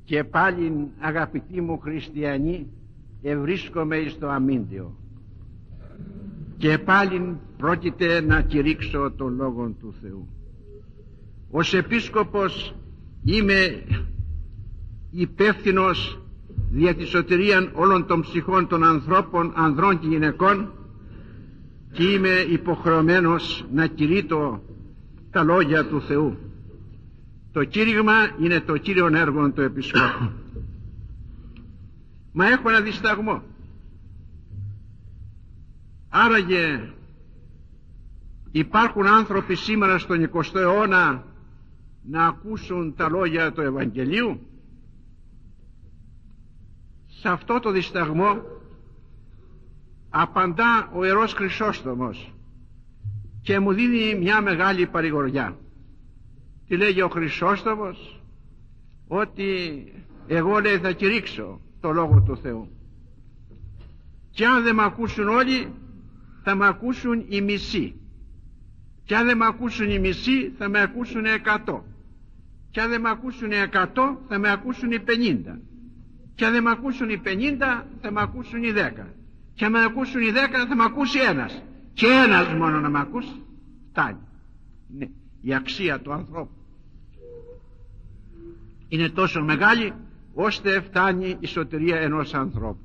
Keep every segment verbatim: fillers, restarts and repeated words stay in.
Και πάλιν, αγαπητοί μου χριστιανοί, ευρίσκομαι εις το αμύντιο. Και πάλιν πρόκειται να κηρύξω τον Λόγον του Θεού. Ως επίσκοπος είμαι υπεύθυνος δια τη σωτηρίαν όλων των ψυχών των ανθρώπων, ανδρών και γυναικών, και είμαι υποχρεωμένος να κηρύττω τα λόγια του Θεού. Το κήρυγμα είναι το κύριον έργο του επισκόπου. Μα έχω ένα δισταγμό. Άραγε υπάρχουν άνθρωποι σήμερα στον εικοστό αιώνα να ακούσουν τα λόγια του Ευαγγελίου? Σε αυτό το δισταγμό απαντά ο Ιερός Χρυσόστομος και μου δίνει μια μεγάλη παρηγοριά. Τι λέγει ο Χρυσόστομος? Ότι εγώ, λέει, θα κηρύξω το Λόγο του Θεού, και αν δεν με ακούσουν όλοι, θα με ακούσουν οι μισοί, και αν δεν με ακούσουν οι μισοί, θα με ακούσουν εκατό, και αν δεν με ακούσουν οι εκατό, θα με ακούσουν οι πενήντα, και αν δεν με ακούσουν οι πενήντα, θα με ακούσουν οι δέκα, και αν με ακούσουν οι δέκα, θα με ακούσει ένας, και ένας μόνο να με ακούσει φτάνει. Ναι, η αξία του ανθρώπου είναι τόσο μεγάλη ώστε φτάνει η σωτηρία ενός ανθρώπου.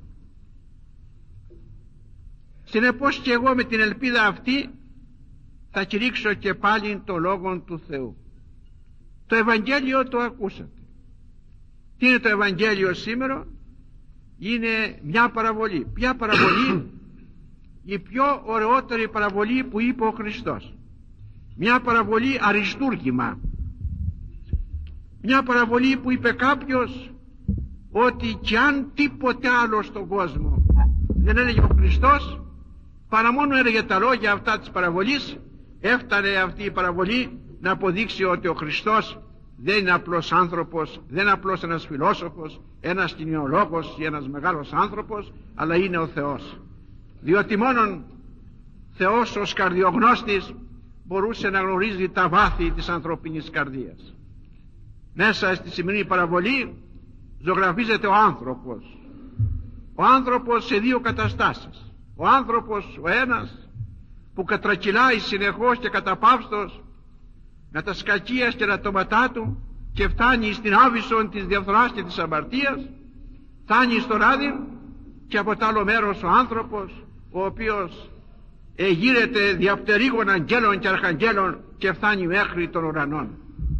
Συνεπώς και εγώ με την ελπίδα αυτή θα κηρύξω και πάλι το Λόγο του Θεού. Το Ευαγγέλιο το ακούσατε. Τι είναι το Ευαγγέλιο σήμερα? Είναι μια παραβολή. Ποια παραβολή? Η πιο ωραιότερη παραβολή που είπε ο Χριστός. Μια παραβολή αριστούργημα. Μια παραβολή που είπε κάποιος ότι κι αν τίποτε άλλο στον κόσμο δεν έλεγε ο Χριστός, παρά μόνο έλεγε τα λόγια αυτά της παραβολής, έφτανε αυτή η παραβολή να αποδείξει ότι ο Χριστός δεν είναι απλός άνθρωπος, δεν είναι απλώς ένας φιλόσοφος, ένας κοινωνιολόγος ή ένας μεγάλος άνθρωπος, αλλά είναι ο Θεός. Διότι μόνον Θεός ως καρδιογνώστης μπορούσε να γνωρίζει τα βάθη της ανθρωπίνης καρδίας. Μέσα στη σημερινή παραβολή ζωγραφίζεται ο άνθρωπος. Ο άνθρωπος σε δύο καταστάσεις. Ο άνθρωπος ο ένας που κατρακυλάει συνεχώς και καταπαύστος με τα σκακίας και ρατώματά του και φτάνει στην άβυσσον της διαφθοράς και της αμαρτίας, φτάνει στο ράδι, και από το άλλο μέρος ο άνθρωπος ο οποίος εγείρεται διαπτερίγων αγγέλων και αρχαγγέλων και φτάνει μέχρι των ουρανών.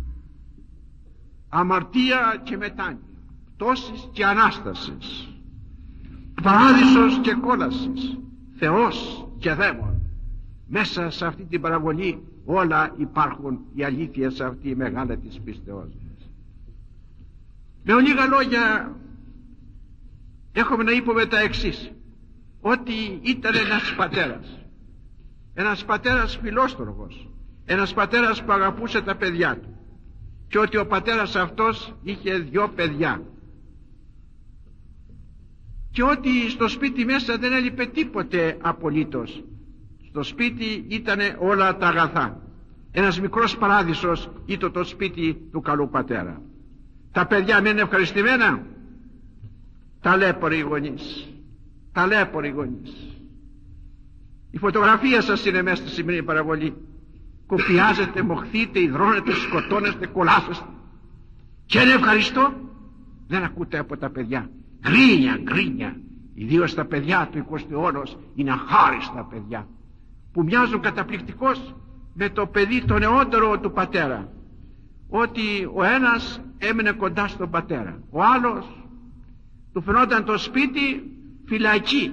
Αμαρτία και μετάνοια, πτώσης και ανάστασης, παράδεισος και κόλασης, Θεός και δαίμον. Μέσα σε αυτή την παραβολή όλα υπάρχουν, οι αλήθειες αυτή η μεγάλη της πίστεώς μας. Με λίγα λόγια έχουμε να είπουμε τα εξής, ότι ήταν ένας πατέρας, ένας πατέρας φιλόστοργος, ένας πατέρας που αγαπούσε τα παιδιά του, και ότι ο πατέρας αυτός είχε δυο παιδιά, και ότι στο σπίτι μέσα δεν έλειπε τίποτε απολύτως. Στο σπίτι ήταν όλα τα αγαθά. Ένας μικρός παράδεισος ήταν το σπίτι του καλού πατέρα. Τα παιδιά μένουν ευχαριστημένα? Ταλέποροι γονείς, ταλέποροι γονείς. Η φωτογραφία σας είναι μέσα στη σημερινή παραβολή. Κοπιάζετε, μοχθείτε, υδρώνετε, σκοτώνεστε, κολλάσεστε, και είναι ευχαριστώ? Δεν ακούτε από τα παιδιά. Γκρίνια, γκρίνια. Ιδίως τα παιδιά του εικοστού αιώνα είναι αχάριστα παιδιά, που μοιάζουν καταπληκτικώς με το παιδί το νεότερο του πατέρα. Ότι ο ένας έμεινε κοντά στον πατέρα, ο άλλος του φαινόταν το σπίτι φυλακή,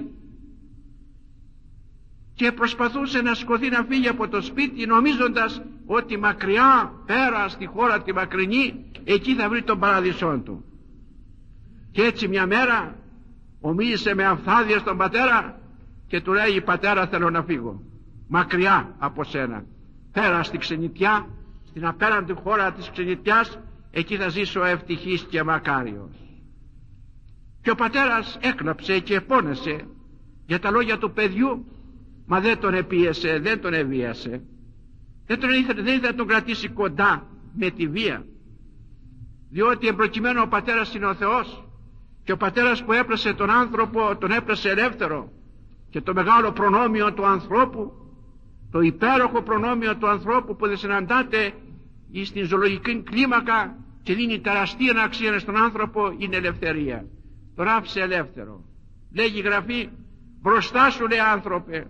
και προσπαθούσε να σκοθεί να φύγει από το σπίτι, νομίζοντας ότι μακριά, πέρα στη χώρα τη μακρινή, εκεί θα βρει τον παράδεισό του. Και έτσι μια μέρα ομίλησε με αυθάδεια στον πατέρα και του λέει: πατέρα, θέλω να φύγω μακριά από σένα, πέρα στη ξενιτιά, στην απέραντη χώρα της ξενιτιάς, εκεί θα ζήσω ευτυχής και μακάριος. Και ο πατέρας έκλαψε και πόνεσε για τα λόγια του παιδιού, μα δεν τον επίεσε, δεν τον εβίασε, δεν, τον ήθελε, δεν ήθελε να τον κρατήσει κοντά με τη βία, διότι εμπροκειμένο ο πατέρας είναι ο Θεός, και ο πατέρας που έπλασε τον άνθρωπο τον έπλασε ελεύθερο, και το μεγάλο προνόμιο του ανθρώπου, το υπέροχο προνόμιο του ανθρώπου που δεν συναντάται στην ζωολογική κλίμακα και δίνει τεραστία αξία στον άνθρωπο, είναι ελευθερία. Τον άφησε ελεύθερο. Λέγει η Γραφή, μπροστά σου, λέει, άνθρωπε,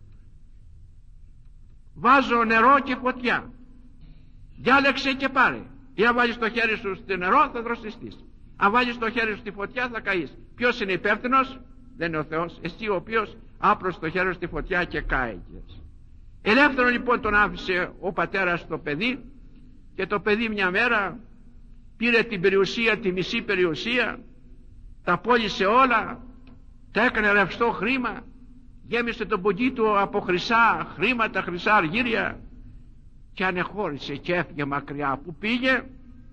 βάζω νερό και φωτιά, διάλεξε και πάρε. Ή αν βάλεις το χέρι σου στο νερό θα δροσιστείς, αν βάλεις το χέρι σου στη φωτιά θα καείς. Ποιος είναι υπεύθυνος? Δεν είναι ο Θεός, εσύ ο οποίος άπλωσε το χέρι σου στη φωτιά και κάηκες. Ελεύθερο λοιπόν τον άφησε ο πατέρας το παιδί, και το παιδί μια μέρα πήρε την περιουσία, τη μισή περιουσία, τα πώλησε όλα, τα έκανε ρευστό χρήμα, γέμισε τον πογκί του από χρυσά χρήματα, χρυσά αργύρια, και ανεχώρησε και έφυγε μακριά. Που πήγε?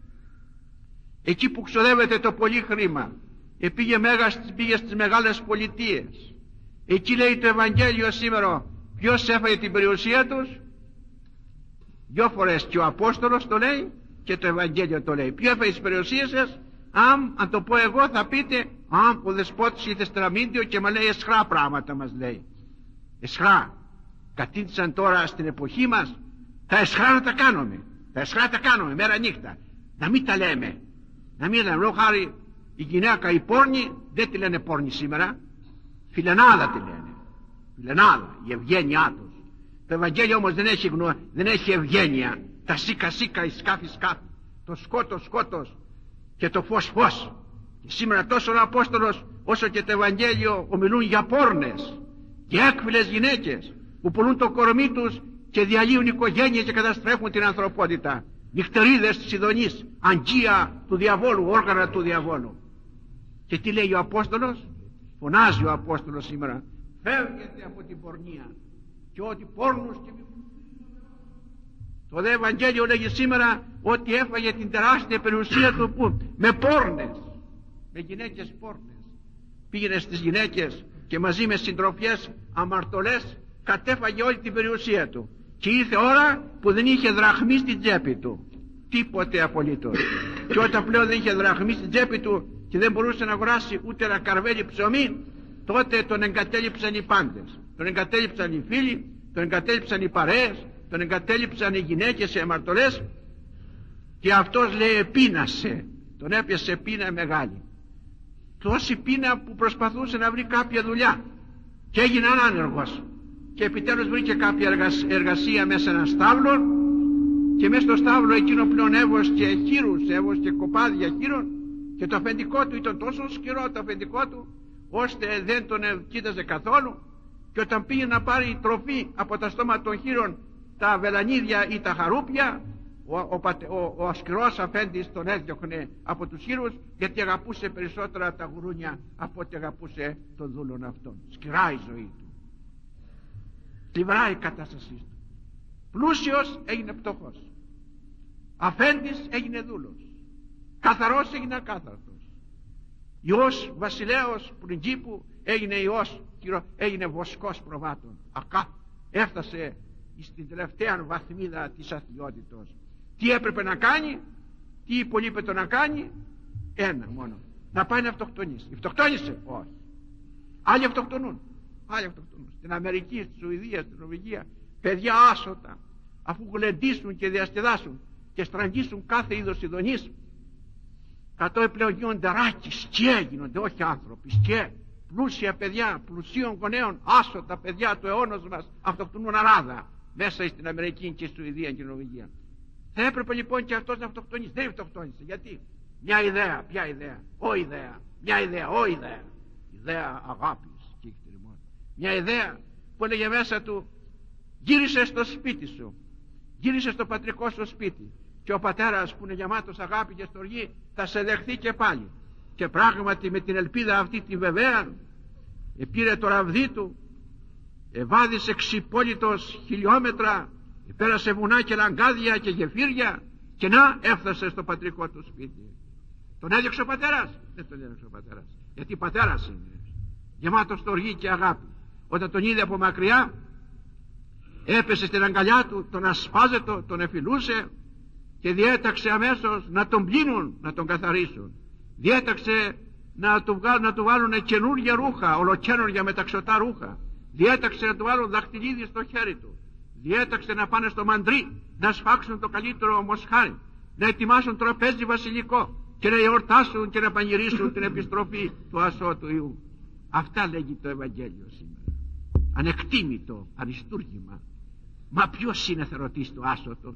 Εκεί που ξοδεύεται το πολύ χρήμα. Ε, πήγε, μέγας, πήγε στις μεγάλες πολιτείες. Εκεί λέει το Ευαγγέλιο σήμερα, ποιος έφαγε την περιουσία τους? Δυο φορές, και ο Απόστολος το λέει και το Ευαγγέλιο το λέει. Ποιο έφαγε τις περιουσίες σας? Αν, αν το πω εγώ θα πείτε, αν ο δεσπότης ήρθε στραμμίδιο και μας λέει εσχρά πράγματα, μας λέει. Εσχρά. Κατήντησαν τώρα στην εποχή μας, τα εσχρά να τα κάνουμε. Τα εσχρά τα κάνουμε μέρα νύχτα. Να μην τα λέμε. Να μην λέμε. Λόγω χάρη η γυναίκα η πόρνη δεν τη λένε πόρνη σήμερα. Φιλενάδα τη λένε. Φιλενάδα. Η ευγένειά τους. Το Ευαγγέλιο όμως δεν έχει, γνω... δεν έχει ευγένεια. Τα σίκα σίκα, η σκάφη σκάφη. Το σκότος σκότος. Και το φως φως. Και σήμερα τόσο ο Απόστολος όσο και το Ευαγγέλιο ομιλούν για πόρνες και έκφυλες γυναίκες που πουλούν το κορμί τους και διαλύουν οικογένειες και καταστρέφουν την ανθρωπότητα. Νυχτερίδες της ειδονής, αγγεία του διαβόλου, όργανα του διαβόλου. Και τι λέει ο Απόστολος? Φωνάζει ο Απόστολος σήμερα, φεύγετε από την πορνεία και ό,τι πόρνους και... Το δε Ευαγγέλιο λέγει σήμερα ότι έφαγε την τεράστια περιουσία του που? Με πόρνες, με γυναίκες πόρνες. Πήγαινε στις γυναίκες και μαζί με συντροφιές αμαρτωλές κατέφαγε όλη την περιουσία του. Και ήρθε ώρα που δεν είχε δραχμή στην τσέπη του, τίποτε απολύτως. Και όταν πλέον δεν είχε δραχμή στην τσέπη του και δεν μπορούσε να αγοράσει ούτε ένα καρβέλι ψωμί, τότε τον εγκατέλειψαν οι πάντες. Τον εγκατέλειψαν οι φίλοι, τον εγκατέλειψαν οι παρέες, τον εγκατέλειψαν οι γυναίκες οι αμαρτωλές, και αυτός λέει επίνασε, τον έπιασε πείνα μεγάλη. Τόση πείνα που προσπαθούσε να βρει κάποια δουλειά και έγινε άνεργος, και επιτέλους βρήκε κάποια εργασία μέσα σε ένα στάβλο, και μέσα στο στάβλο εκείνο πλέον έβοσκε χείρους, έβοσκε κοπάδια χείρων, και το αφεντικό του ήταν τόσο σκληρό το αφεντικό του ώστε δεν τον κοίταζε καθόλου, και όταν πήγε να πάρει τροφή από τα στόματα των χείρων, τα βελανίδια ή τα χαρούπια, ο, ο, ο, ο ασκυρός αφέντης τον έδιωχνε από τους χείρους, γιατί αγαπούσε περισσότερα τα γουρούνια από ό,τι αγαπούσε τον δούλον αυτόν. Σκυρά η ζωή του, κλιβρά η κατάστασή του. Πλούσιος έγινε πτωχός, αφέντης έγινε δούλος, καθαρός έγινε ακάθαρτος, ιός βασιλέως πριγκίπου έγινε ιός, έγινε βοσκός προβάτων. Ακά, έφτασε στην τελευταία βαθμίδα της αθλιότητος. Τι έπρεπε να κάνει, τι υπολείπεται να κάνει? Ένα μόνο, να πάει να αυτοκτονήσει. Αυτοκτόνησε? Όχι. Άλλοι αυτοκτονούν, άλλοι αυτοκτονούν. Στην Αμερική, στη Σουηδία, στην Νορβηγία, παιδιά άσωτα, αφού γλεντήσουν και διασκεδάσουν και στραγγίσουν κάθε είδος ειδονής, κατώ πλέον γίνονται ράκοι, σκιέ γίνονται, όχι άνθρωποι, σκιέ. Πλούσια παιδιά, πλουσίων γονέων, άσωτα παιδιά του αιώνος μας αυτοκτονούν αράδα μέσα στην Αμερική και στη Σουηδία και στην Νορβηγία. Θα έπρεπε λοιπόν και αυτός να αυτοκτονήσει. Δεν αυτοκτόνησε. Γιατί? Μια ιδέα. Ποια ιδέα? Ο ιδέα. Μια ιδέα. Ο ιδέα. Ιδέα αγάπης και εκτιμών. Μια ιδέα που έλεγε μέσα του, γύρισε στο σπίτι σου, γύρισε στο πατρικό σου σπίτι, και ο πατέρας που είναι γεμάτος αγάπη και στοργή θα σε δεχθεί και πάλι. Και πράγματι με την ελπίδα αυτή τη βεβαία πήρε το ραβδί του, ευάδισε ξυπόλυτος χιλιόμετρα, πέρασε βουνά και λαγκάδια και γεφύρια, και να έφτασε στο πατρικό του σπίτι. Τον έδιωξε ο πατέρας? Δεν τον έδιωξε ο πατέρας, γιατί πατέρας είναι γεμάτος στοργή και αγάπη. Όταν τον είδε από μακριά, έπεσε στην αγκαλιά του, τον ασπάζετο, τον εφηλούσε και διέταξε αμέσως να τον πλύνουν, να τον καθαρίσουν. Διέταξε να του, βγάλουν, να του βάλουν καινούργια ρούχα, ολοκαίνουργια μεταξωτά ρούχα. Διέταξε να του βάλουν δαχτυλίδι στο χέρι του. Διέταξε να πάνε στο μαντρί, να σφάξουν το καλύτερο μοσχάρι, να ετοιμάσουν τραπέζι βασιλικό και να εορτάσουν και να πανηγυρίσουν την επιστροφή του ασώτου Υιού. Αυτά λέγει το Ευαγγέλιο σήμερα. Ανεκτήμητο αριστούργημα. Μα ποιος είναι, θα ρωτήσει το άσωτος?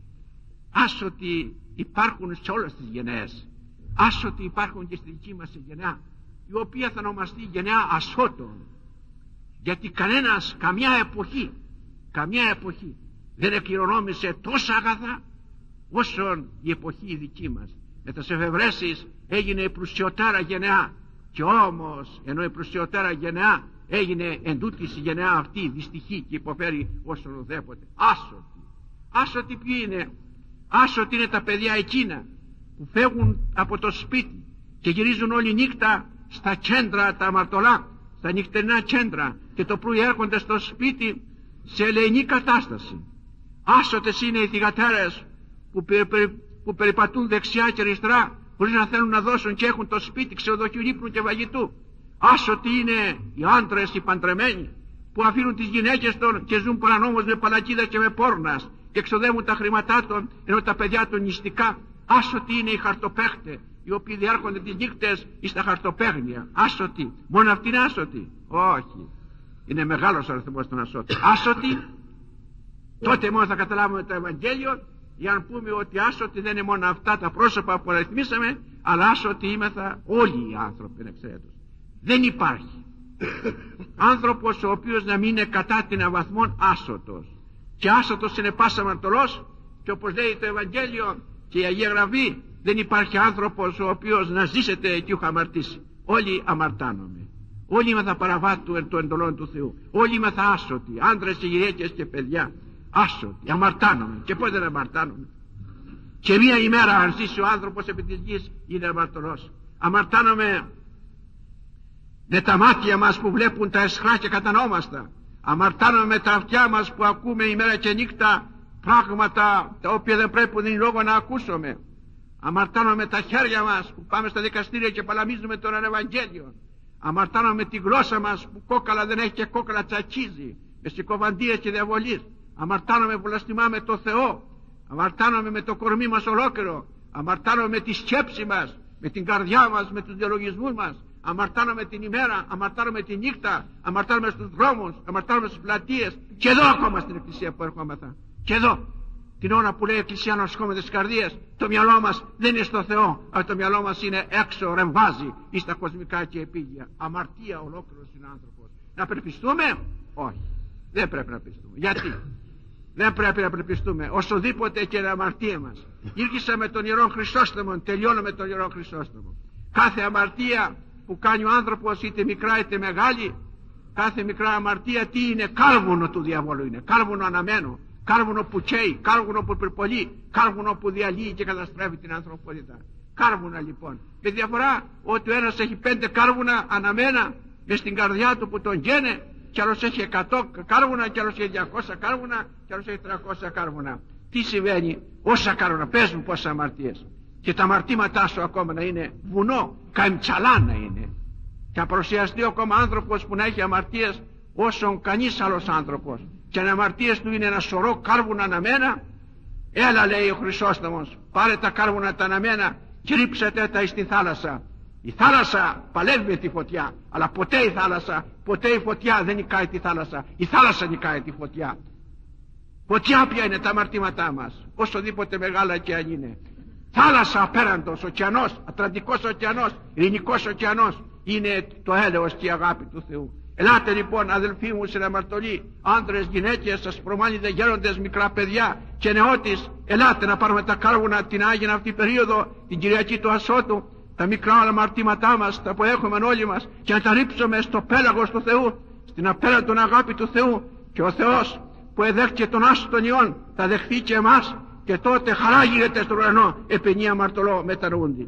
Άσωτοι υπάρχουν σε όλες τις γενναίες. Άσωτοι υπάρχουν και στη δική μας γενιά, η οποία θα ονομαστεί γενιά ασώτων. Γιατί κανένας, καμιά εποχή, καμιά εποχή δεν εκκληρονόμησε τόσα αγαθά όσον η εποχή η δική μας. Με τις εφευρέσεις έγινε η πλουσιωτάρα γενεά, και όμως ενώ η πλουσιωτάρα γενεά έγινε εντούτοις η γενεά αυτή δυστυχή και υποφέρει όσον ουδέποτε. Άσωτοι. Άσωτοι ποιοι είναι? Άσωτοι είναι τα παιδιά εκείνα που φεύγουν από το σπίτι και γυρίζουν όλη νύχτα στα κέντρα τα αμαρτωλά, στα νυχτερινά κέντρα, και το πρωί έρχονται στο σπίτι σε ελεηνή κατάσταση. Άσωτες είναι οι θυγατέρες που, περι, περι, που περιπατούν δεξιά και αριστερά χωρίς να θέλουν να δώσουν και έχουν το σπίτι ξενοδοχείου ύπνου και βαγητού. Άσωτοι είναι οι άντρες οι παντρεμένοι που αφήνουν τις γυναίκες των και ζουν παρανόμως με παλακίδα και με πόρνας και εξοδεύουν τα χρήματά των ενώ τα παιδιά των νηστικά. Άσωτοι είναι οι χαρτοπαίχτες οι οποίοι διάρχονται τις νύχτες στα χαρτοπαίγνια. Άσωτοι. Μόνο αυτοί είναι άσωτοι? Όχι. Είναι μεγάλος ο αριθμός των ασώτων. Άσωτοι. Τότε μόνο θα καταλάβουμε το Ευαγγέλιο, για να πούμε ότι άσωτοι δεν είναι μόνο αυτά τα πρόσωπα που αριθμίσαμε, αλλά άσωτοι είμεθα όλοι οι άνθρωποι εξαιρέτως. Δεν υπάρχει άνθρωπος ο οποίος να μην είναι κατά την αβαθμόν άσωτος. Και άσωτος είναι πάσα αμαρτωλός, και όπως λέει το Ευαγγέλιο και η Αγία Γραφή, δεν υπάρχει άνθρωπος ο οποίος να ζήσετε και ούχα αμαρτήσει. Όλοι αμαρτάνομαι. Όλοι είμαστε παραβάτου των εντολών του Θεού. Όλοι είμαστε άσωτοι, άντρες και γυναίκες και παιδιά. Άσωτοι, αμαρτάνομαι. Και πώς δεν αμαρτάνομαι? Και μία ημέρα αν ζήσει ο άνθρωπος επί της γης είναι αμαρτωλός. Αμαρτάνομαι με τα μάτια μας που βλέπουν τα αισχρά και κατανόμαστα. Αμαρτάνομαι με τα αυτιά μας που ακούμε ημέρα και νύχτα πράγματα τα οποία δεν πρέπει δεν λόγο να ακούσουμε. Αμαρτάνομαι με τα χέρια μας που πάμε στα δικαστήρια και παλαμίζουμε τον Ευαγγέλιο. Αμαρτάνομαι με τη γλώσσα μας που κόκαλα δεν έχει και κόκαλα τσακίζει με συκοφαντίες και διαβολείς. Αμαρτάνομαι που λαστιμάμε το Θεό. Αμαρτάνομαι με το κορμί μας ολόκληρο. Αμαρτάνομαι με τη σκέψη μας, με την καρδιά μας, με τους διαλογισμούς μας. Αμαρτάνομαι την ημέρα, αμαρτάνομαι τη νύχτα, αμαρτάνομαι στους δρόμους, αμαρτάνομαι στις πλατείες. Και εδώ ακόμα στην εκκλησία που ερχόμεθα. Και εδώ, την ώρα που λέει η εκκλησία να ασχόμαστε στις καρδίες, το μυαλό μας δεν είναι στο Θεό, αλλά το μυαλό μας είναι έξω, ρεμβάζει ή στα κοσμικά και επίγεια. Αμαρτία ολόκληρος είναι άνθρωπος. Να περπιστούμε? Όχι. Δεν πρέπει να πιστούμε. Γιατί? Δεν πρέπει να περπιστούμε. Οσοδήποτε και είναι αμαρτία μας. Ήρχισα με τον Ιερό Χρυσόστομο, τελειώνω με τον Ιερό Χρυσόστομο. Κάθε αμαρτία που κάνει ο άνθρωπος, είτε μικρά είτε μεγάλη, κάθε μικρά αμαρτία τι είναι? Κάρβουνο του διαβόλου είναι. Κάρβουνο αναμένο. Κάρβουνο που καίει, κάρβουνο που πυρπολεί, κάρβουνο που διαλύει και καταστρέφει την ανθρωπότητα. Κάρβουνα λοιπόν. Με διαφορά ότι ο ένας έχει πέντε κάρβουνα αναμένα μες στην καρδιά του που τον γένε, κι άλλος έχει εκατό κάρβουνα, κι άλλος έχει διακόσια κάρβουνα, κι άλλος έχει τριακόσια κάρβουνα. Τι συμβαίνει? Όσα κάρβουνα, πες μου πόσες αμαρτίες. Και τα αμαρτήματά σου ακόμα να είναι βουνό, καμτσαλά να είναι. Και να παρουσιαστεί ακόμα άνθρωπος που να έχει αμαρτίες όσον κανείς άλλος άνθρωπος. Και οι αμαρτίες του είναι ένα σωρό κάρβουνα αναμένα. Έλα, λέει ο Χρυσόστομος, πάρε τα κάρβουνα τα αναμένα και ρίψετε τα εις τη θάλασσα. Η θάλασσα παλεύει με τη φωτιά, αλλά ποτέ η θάλασσα, ποτέ η φωτιά δεν νικάει τη θάλασσα. Η θάλασσα νικάει τη φωτιά. Φωτιά ποια είναι? Τα αμαρτήματά μας, όσοδήποτε μεγάλα και αν είναι. Θάλασσα απέραντος, ωκεανός, Ατλαντικός ωκεανός, Ειρηνικός ωκεανός, είναι το έλεος και η αγάπη του Θεού. Ελάτε λοιπόν αδελφοί μου στην αμαρτωλή, άντρες, γυναίκες, σας προμάνετε γέροντες, μικρά παιδιά και νεότης, ελάτε να πάρουμε τα κάρβουνα την Άγια αυτή περίοδο, την Κυριακή του Ασώτου, τα μικρά αμαρτήματά μας, τα που έχουμε όλοι μας, και να τα ρίψουμε στο πέλαγος του Θεού, στην απέραντον αγάπη του Θεού, και ο Θεός που εδέχτηκε τον άσο των ιών θα δεχθεί και εμάς, και τότε χαρά γίνεται στον ουρανό επενή αμαρτωλό μετανοούντι.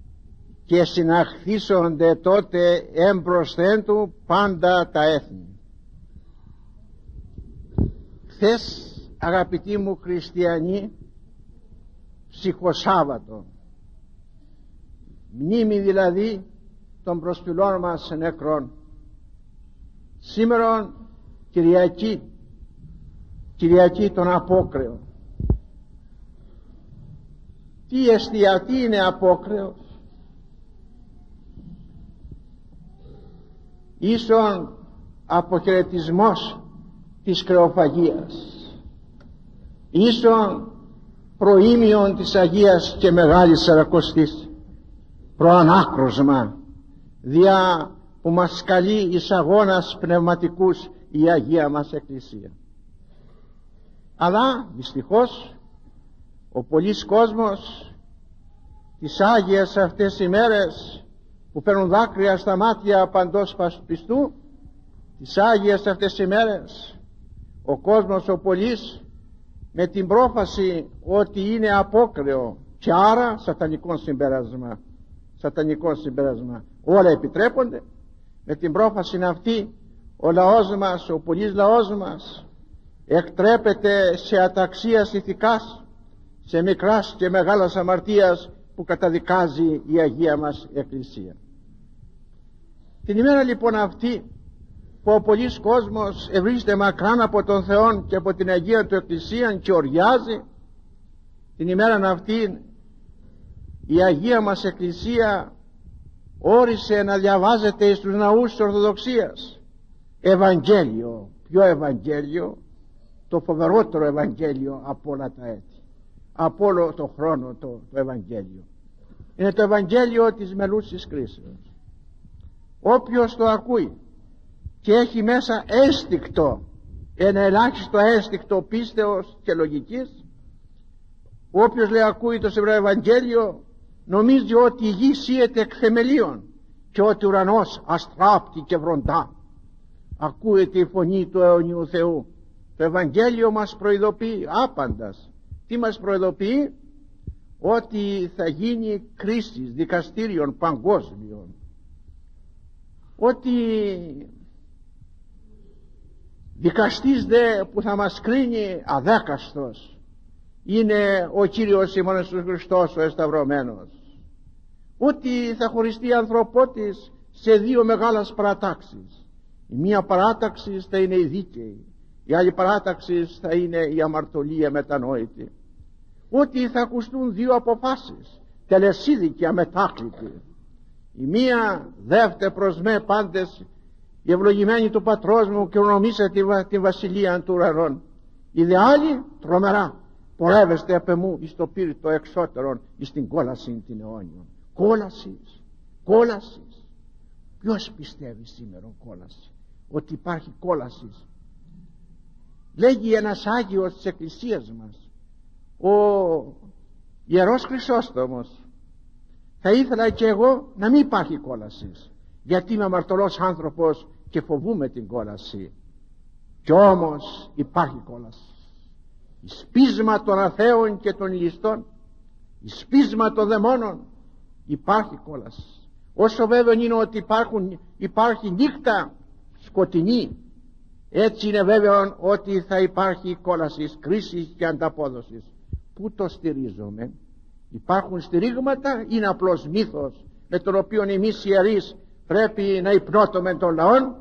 Και συναχθήσονται τότε έμπροσθεν του πάντα τα έθνη. Χθες, αγαπητοί μου χριστιανοί, ψυχοσάββατο, μνήμη δηλαδή των προσφυλών μας νεκρών. Σήμερα Κυριακή, Κυριακή των Απόκρεων. Τι εστία, τι είναι απόκρεος? Ίσον αποχαιρετισμός της κρεοφαγίας, ίσον προήμιον της Αγίας και Μεγάλης Σαρακοστής, προανάκροσμα δια που μας καλεί εις αγώνας πνευματικούς η Αγία μας Εκκλησία. Αλλά δυστυχώς ο πολλής κόσμος τις Άγιες αυτές ημέρες που φέρνουν δάκρυα στα μάτια παντός πιστού, τις Άγιες αυτές ημέρες ο κόσμος ο πολλής με την πρόφαση ότι είναι απόκρεο και άρα σατανικό συμπέρασμα, σατανικό συμπέρασμα, όλα επιτρέπονται, με την πρόφαση αυτή ο λαός μας, ο πολλής λαός μας εκτρέπεται σε αταξίας ηθικάς, σε μικράς και μεγάλας αμαρτίας που καταδικάζει η Αγία μας Εκκλησία. Την ημέρα λοιπόν αυτή που ο πολλής κόσμος ευρίσκεται μακράν από τον Θεό και από την Αγία του Εκκλησία και οριάζει, την ημέρα αυτή η Αγία μας Εκκλησία όρισε να διαβάζεται στους ναούς της Ορθοδοξίας Ευαγγέλιο. Ποιο Ευαγγέλιο? Το φοβερότερο Ευαγγέλιο από όλα τα έτη, από όλο το χρόνο το, το Ευαγγέλιο. Είναι το Ευαγγέλιο της μελούσης κρίσεως. Όποιος το ακούει και έχει μέσα ένστικτο, ένα ελάχιστο ένστικτο πίστεως και λογικής, όποιος λέει ακούει το Σεβραίο Ευαγγέλιο, νομίζει ότι η γη σύεται εκ θεμελίων και ότι ο ουρανός αστράπτει και βροντά. Ακούεται η φωνή του αιωνίου Θεού. Το Ευαγγέλιο μας προειδοποιεί άπαντας. Τι μας προειδοποιεί? Ότι θα γίνει κρίση δικαστήριων παγκόσμιων, ότι δικαστής δε που θα μας κρίνει αδέκαστος είναι ο Κύριος ημών Ιησούς Χριστός ο εσταυρωμένος, ότι θα χωριστεί η ανθρωπότης σε δύο μεγάλες παρατάξεις. Η μία παράταξη θα είναι η δίκαιη, η άλλη παράταξη θα είναι η αμαρτωλία μετανόητη, ότι θα ακουστούν δύο αποφάσεις τελεσίδικη αμετάκλητη. Η μία δεύτε προς με πάντες η ευλογημένη του πατρός μου και ονομίσε την βασιλεία του ουρανών. Η δε άλλη τρομερά πορεύεστε απ' εμού εις το πύρητο εξώτερον εις την κόλαση την αιώνιον. Κόλασης, κόλασης. Ποιος πιστεύει σήμερα κόλαση, ότι υπάρχει κόλασης? Λέγει ένας Άγιος της Εκκλησίας μας, ο Ιερός Χρυσόστομος, θα ήθελα και εγώ να μην υπάρχει κόλασης, γιατί είμαι αμαρτωλός άνθρωπος και φοβούμαι την κόλαση. Κι όμως υπάρχει κόλαση. Η σπίσμα των αθέων και των ληστών, η σπίσμα των δαιμόνων, υπάρχει κόλαση. Όσο βέβαιο είναι ότι υπάρχουν, υπάρχει νύχτα σκοτεινή, έτσι είναι βέβαιο ότι θα υπάρχει κόλαση, κρίση και ανταπόδοση. Πού το στηρίζομαι? Υπάρχουν στηρίγματα, είναι απλώς μύθος με τον οποίο εμείς οι ιερείς πρέπει να υπνώτουμε των λαών?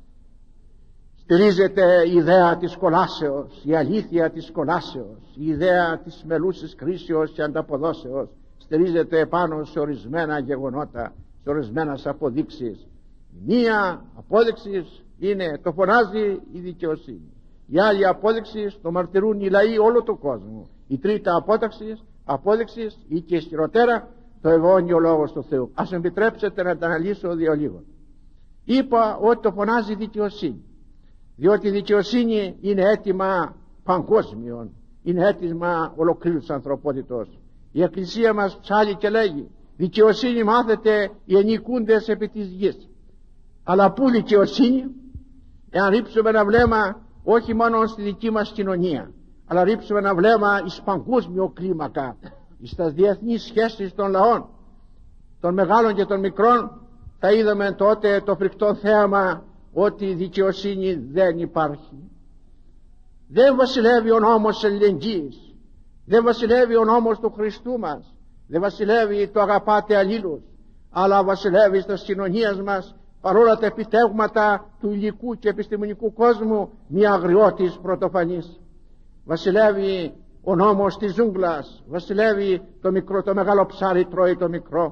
Στηρίζεται η ιδέα της κολάσεως, η αλήθεια της κολάσεως, η ιδέα της μελούσης κρίσεως και ανταποδόσεως στηρίζεται επάνω σε ορισμένα γεγονότα, σε ορισμένες αποδείξεις. Η μία απόδειξη είναι το φωνάζει η δικαιοσύνη, η άλλη απόδειξη το μαρτυρούν οι λαοί όλο του κόσμου, η τρίτα απόδειξη, απόδειξη ή και ισχυρότερα το ευώνιο λόγος του Θεού. Ας επιτρέψετε να τα αναλύσω δύο λίγο. Είπα ότι το φωνάζει η δικαιοσύνη, διότι η δικαιοσύνη είναι αίτημα παγκόσμιων, είναι αίτημα ολοκλήρου της ανθρωπότητος. Η Εκκλησία μας ψάλλει και λέγει δικαιοσύνη μάθετε οι ενικούντες επί της γης. Αλλά πού δικαιοσύνη? Εάν ρίψουμε ένα βλέμμα όχι μόνο στη δική μας κοινωνία, αλλά ρίψουμε ένα βλέμμα εις παγκόσμιο κλίμακα, στις διεθνείς σχέσεις των λαών, των μεγάλων και των μικρών, θα είδαμε τότε το φρικτό θέαμα ότι η δικαιοσύνη δεν υπάρχει. Δεν βασιλεύει ο νόμος της αλληλεγγύης, δεν βασιλεύει ο νόμος του Χριστού μας, δεν βασιλεύει το αγαπάτε αλλήλους, αλλά βασιλεύει στα κοινωνίας μας, παρόλα τα επιτεύγματα του υλικού και επιστημονικού κόσμου, μια αγριώτης πρωτοφανής. Βασιλεύει ο νόμος της ζούγκλας, βασιλεύει το μικρό, το μεγάλο ψάρι τρώει το μικρό.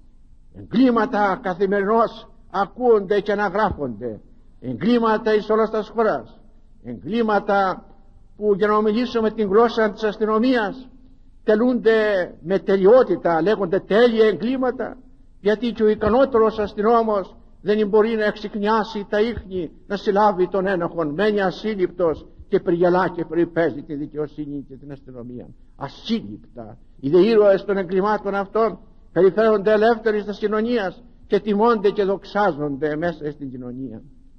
Εγκλήματα καθημερινώς ακούνται και αναγράφονται, εγκλήματα εις όλας τας χώρας, εγκλήματα που, για να ομιλήσουμε την γλώσσα της αστυνομίας, τελούνται με τελειότητα, λέγονται τέλεια εγκλήματα, γιατί και ο ικανότερος αστυνόμος δεν μπορεί να εξυκνιάσει τα ίχνη, να συλλάβει τον ένοχον, μένει ασύλληπτος και περιγελά και περιπέζει τη δικαιοσύνη και την αστυνομία. Ασύλληπτα. Οι δε ήρωες των εγκλημάτων αυτών περιφέρονται ελεύθεροι της κοινωνίας και τιμώνται και δοξάζονται μέσα στην κοινωνία.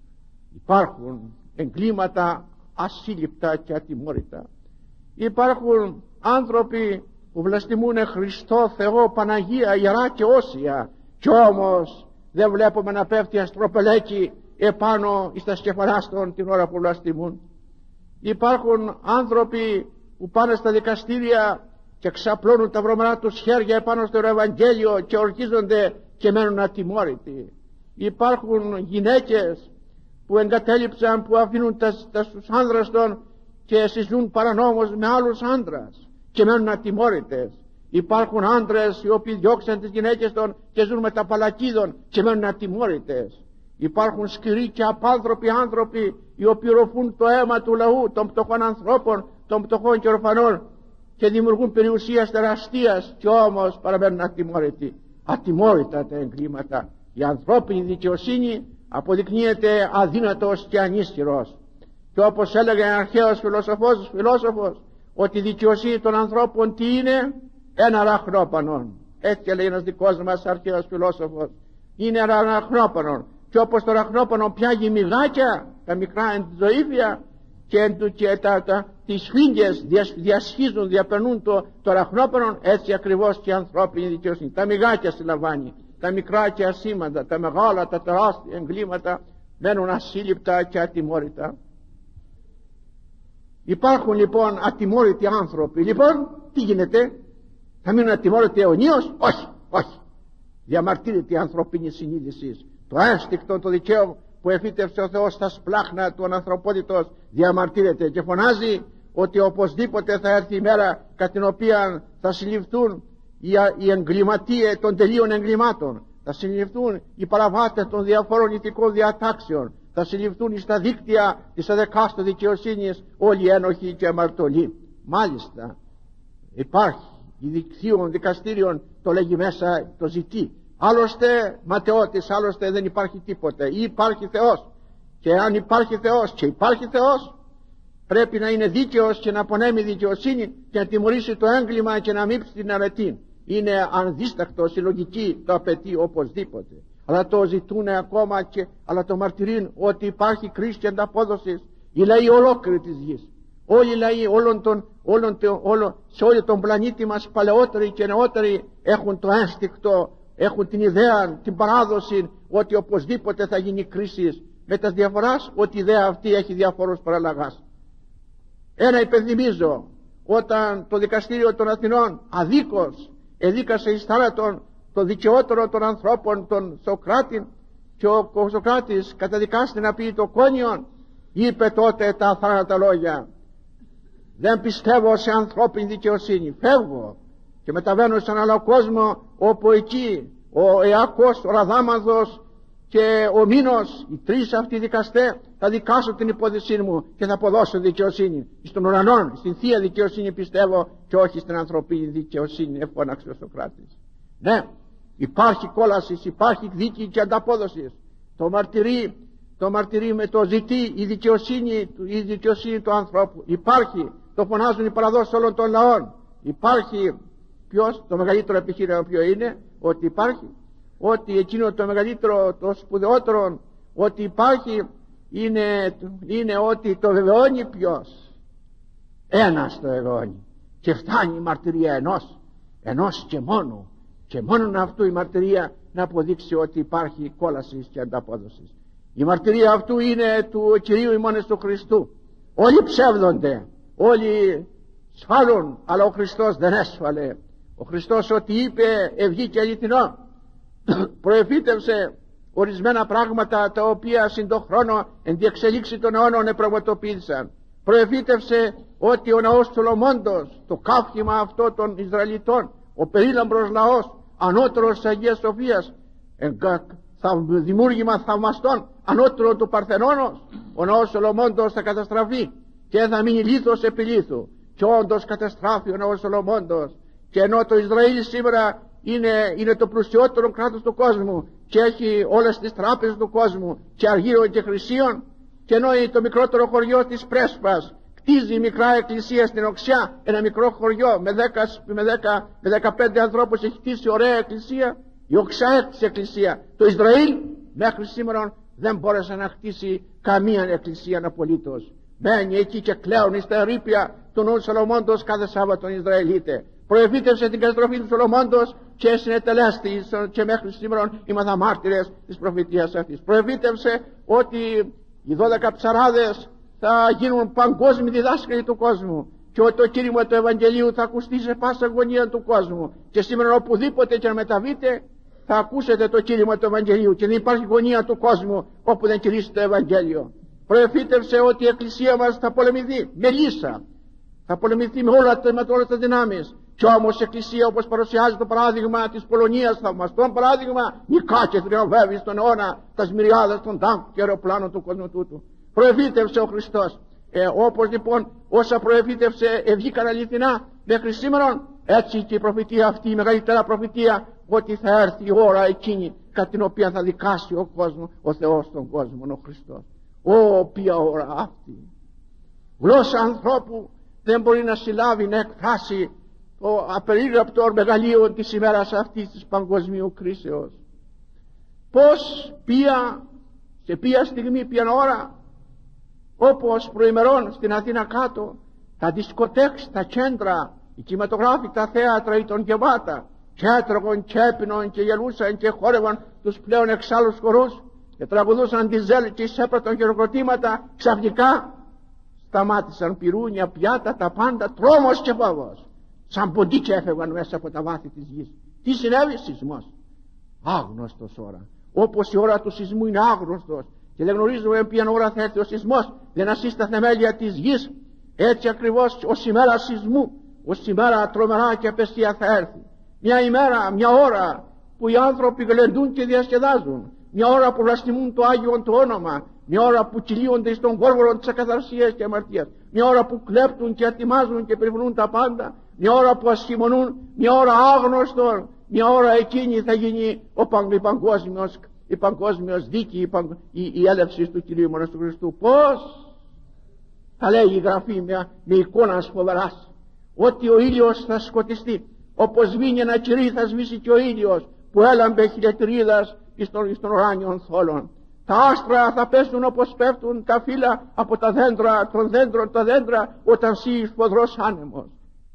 Υπάρχουν εγκλήματα ασύλληπτα και ατιμόρυτα. Υπάρχουν άνθρωποι που βλαστημούν Χριστό, Θεό, Παναγία, Ιερά και Όσια, κι όμως δεν βλέπουμε να πέφτει αστροπελέκι επάνω εις τα σκεφαλάς των την ώρα που βλαστημούν. Υπάρχουν άνθρωποι που πάνε στα δικαστήρια και ξαπλώνουν τα βρωμερά τους χέρια επάνω στο Ευαγγέλιο και ορκίζονται και μένουν ατιμόρυτοι. Υπάρχουν γυναίκες που εγκατέλειψαν, που αφήνουν τα, τα στους άνδρας των και συζούν παρανόμως με άλλους άνδρας και μένουν ατιμόρυτες. Υπάρχουν άντρες οι οποίοι διώξαν τις γυναίκες των και ζουν με τα παλακίδων και μένουν ατιμόρυτες. Υπάρχουν σκληροί και απάνθρωποι άνθρωποι οι οποίοι ροφούν το αίμα του λαού, των πτωχών ανθρώπων, των πτωχών και ορφανών και δημιουργούν περιουσίας τεραστίας και όμως παραμένουν ατιμόρυτοι. Ατιμόρυτα τα εγκλήματα. Η ανθρώπινη δικαιοσύνη αποδεικνύεται αδύνατος και ανίσχυρος. Και όπως έλεγε ένα αρχαίος φιλόσοφος, φιλόσοφος, ότι η δικαιοσύνη των ανθρώπων τι είναι? Ένα ραχνόπανον. Έτσι λέει ένας δικός μας αρχαίος φιλόσοφος. Είναι ένα ραχνόπανον. Και όπως το ραχνόπανον πιάγει μυγάκια, τα μικρά εντζοήφια, και, και τα, τα, τις φύγγες διασχίζουν, διαπερνούν το, το ραχνόπανον, έτσι ακριβώς και η ανθρώπινη δικαιοσύνη. Τα μυγάκια συλλαμβάνει. Τα μικρά και ασήμαντα, τα μεγάλα, τα τεράστια εγκλήματα μένουν ασύλληπτα και ατιμόρυτα. Υπάρχουν λοιπόν ατιμόρυτοι άνθρωποι. Λοιπόν, τι γίνεται? Θα μείνουν ατιμόρυτοι αιωνίως? Όχι, όχι. Διαμαρτύρεται η ανθρωπίνη συνείδηση. Το ένστικτο, το δικαίωμα που εφύτευσε ο Θεός στα σπλάχνα του ανθρωπότητος διαμαρτύρεται και φωνάζει ότι οπωσδήποτε θα έρθει η μέρα κατά την οποία θα συλληφθούν οι εγκληματίες των τελείων εγκλημάτων, θα συλληφθούν οι παραβάτες των διαφόρων ηθικών διατάξεων, θα συλληφθούν στα δίκτυα της αδεκάστου δικαιοσύνης όλοι οι ένοχοι και αμαρτωλοί. Μάλιστα υπάρχει η δικτύων δικαστήριων, το λέγει μέσα, το ζητεί. Άλλωστε ματαιώτης, άλλωστε δεν υπάρχει τίποτε. Ή υπάρχει Θεός, και αν υπάρχει Θεός και υπάρχει Θεός, πρέπει να είναι δίκαιος και να απονέμει δικαιοσύνη και να τιμωρήσει το έγκλημα και να μείψει την αρετή. Είναι ανδίστακτος, η λογική το απαιτεί οπωσδήποτε. Αλλά το ζητούν ακόμα και, αλλά το μαρτυρούν ότι υπάρχει κρίση και ανταπόδοση. Οι λαοί ολόκληρη της γης, όλοι οι λαοί όλων των, όλων, όλων, σε όλο τον πλανήτη μας, παλαιότεροι και νεότεροι, έχουν το ένστικτο, έχουν την ιδέα, την παράδοση ότι οπωσδήποτε θα γίνει κρίση, με τα διαφοράς ότι η ιδέα αυτή έχει διαφόρους παραλλαγάς. Ένα υπενθυμίζω, όταν το δικαστήριο των Αθηνών αδίκως εδίκασε εις θάνατον το δικαιότερο των ανθρώπων, τον Σοκράτη, και ο, ο Σοκράτης καταδικάστηκε να πει το κόνιον, είπε τότε τα αθάνατα λόγια: δεν πιστεύω σε ανθρώπινη δικαιοσύνη, φεύγω και μεταβαίνω σε έναν άλλο κόσμο, όπου εκεί ο Εάκος, ο Ραδάμανθος και ο Μήνος, οι τρεις αυτοί δικαστές, θα δικάσουν την υπόθεσή μου και θα αποδώσουν δικαιοσύνη. Στον ουρανό, στην θεία δικαιοσύνη πιστεύω, και όχι στην ανθρωπίνη δικαιοσύνη, εφώναξε ο Σοκράτης. Ναι, υπάρχει κόλαση, υπάρχει δίκη και ανταπόδοση. Το μαρτυρεί, το μαρτυρεί με το ζητεί η δικαιοσύνη, η δικαιοσύνη του ανθρώπου. Υπάρχει, το φωνάζουν οι παραδόσεις όλων των λαών. Υπάρχει. Ποιος? Το μεγαλύτερο επιχείρημα ποιο είναι? Ότι υπάρχει, ότι εκείνο το μεγαλύτερο, το σπουδαιότερο ότι υπάρχει είναι, είναι ότι το βεβαιώνει ποιος? Ένας το βεβαιώνει, και φτάνει η μαρτυρία ενός, ενός και μόνο, και μόνον αυτού η μαρτυρία να αποδείξει ότι υπάρχει κόλαση και ανταπόδοση. Η μαρτυρία αυτού είναι του Κυρίου ημών Ιησού Χριστού, Όλοι ψεύδονται, όλοι σφάλουν, αλλά ο Χριστός δεν έσφαλε. Ο Χριστός ό,τι είπε ευγήκε αληθινό. Προεφήτευσε ορισμένα πράγματα τα οποία συν τον χρόνο εν διεξελίξη των αιώνων επραγματοποίησαν. Προεφήτευσε ότι ο ναός Σολομώντος, το καύχημα αυτό των Ισραηλιτών, ο περίλαμπρος λαός, ανώτερος της Αγίας Σοφίας, δημιούργημα θαυμαστών, ανώτερο του Παρθενώνος, ο ναός Σολομώντος θα καταστραφεί και θα μείνει λίθος επί λίθου. Και όντως καταστράφει ο ναός Σολομώντος. Και ενώ το Ισραήλ σήμερα είναι, είναι το πλουσιότερο κράτος του κόσμου και έχει όλες τις τράπεζες του κόσμου και αργύρων και χρυσίων, και ενώ το μικρότερο χωριό της Πρέσπας κτίζει μικρά εκκλησία στην Οξιά, ένα μικρό χωριό με, δέκα, με, δέκα, με δεκαπέντε ανθρώπους έχει χτίσει ωραία εκκλησία, η Οξιά έκτισε εκκλησία. Το Ισραήλ μέχρι σήμερα δεν μπόρεσε να χτίσει καμία εκκλησία απολύτως. Μένει εκεί και κλαίουν στα ερείπια του νου Σολομώντος κάθε Σάββατο Ισραηλίτε. Προεφήτευσε την καταστροφή του Σολομώντος και συνετελέστη και μέχρι σήμερα είμαστε μάρτυρες της προφητείας αυτής. Προεφήτευσε ότι οι δώδεκα ψαράδες θα γίνουν παγκόσμιοι διδάσκαλοι του κόσμου και ότι το κήρυγμα του Ευαγγελίου θα ακουστεί σε πάσα γωνία του κόσμου. Και σήμερα οπουδήποτε και να μεταβείτε θα ακούσετε το κήρυγμα του Ευαγγελίου και δεν υπάρχει γωνία του κόσμου όπου δεν κηρύσσει το Ευαγγέλιο. Προεφήτευσε ότι η Εκκλησία μας θα πολεμηθεί με λύσα, θα πολεμηθεί με όλα τα, με όλες τις δυνάμεις. Κι όμως η Εκκλησία, όπως παρουσιάζει το παράδειγμα της Πολωνίας, θαυμαστό παράδειγμα, νικά και θριαμβεύει στον αιώνα τα μυριάδες των τάγκ και αεροπλάνων του κόσμου τούτου. Προεφήτευσε ο Χριστός. Ε, όπως λοιπόν όσα προεφήτευσε ευγήκαν αληθινά μέχρι σήμερα, έτσι και η προφητεία αυτή, η μεγαλύτερα προφητεία, ότι θα έρθει η ώρα εκείνη κατά την οποία θα δικάσει ο κόσμος, ο Θεός τον κόσμο, ο Χριστός. Ω, ποια ώρα αυτή! Γλώσσα ανθρώπου δεν μπορεί να συλλάβει, να εκφράσει το απερίγραπτο μεγαλείο της ημέρας αυτής της παγκοσμίου κρίσεως. Πώς, ποια, σε ποια στιγμή, ποια ώρα, όπως προημερών στην Αθήνα κάτω, τα δισκοτέξ, τα κέντρα, οι κινηματογράφοι, τα θέατρα ήταν γεμάτα και έτρωγαν και έπιναν και γελούσαν και χόρευαν τους πλέον εξάλλους χορούς και τραγουδούσαν τη ζέλ και εισέπρατον χειροκροτήματα. Ξαφνικά σταμάτησαν πυρούνια, πιάτα, τα πάντα, τρόμος και φόβος, σαν ποντίκια έφευγαν μέσα από τα βάθη της γης. Τι συνέβη? Σεισμός. Άγνωστος ώρα, όπως η ώρα του σεισμού είναι άγνωστος και δεν γνωρίζουμε ποια ώρα θα έρθει ο σεισμός, δεν ασύσει στα θεμέλια της γης. Έτσι ακριβώς ως ημέρα σεισμού, ως ημέρα τρομερά και απεστία θα έρθει. Μια ημέρα, μια ώρα που οι άνθρωποι γλεντούν και διασκεδάζουν, μια ώρα που βλαστημούν το Άγιον το όνομα, μια ώρα που κυλίονται στον γόργορο της ακαθαρσίας και αμαρτίας, μια ώρα που κλέπτουν και ατιμάζουν και περιφρονούν τα πάντα, μια ώρα που ασχημονούν, μια ώρα άγνωστον, μια ώρα εκείνη θα γίνει ο παγκόσμιος, η παγκόσμιος δίκη, η, παγκ... η, η έλευση του Κυρίου μας του Χριστού. Πώς? Θα λέει η Γραφή με, με εικόνας φοβεράς, ότι ο ήλιος θα σκοτιστεί, όπως σβήνει ένα κυρί θα σβήσει και ο ήλιος που έλαμπε χιλιατρίδας στον, στον ουράνιον θόλων. Τα άστρα θα πέσουν όπως πέφτουν τα φύλλα από τα δέντρα, των δέντρων τα δέντρα, όταν σύει σφοδρός άνεμος.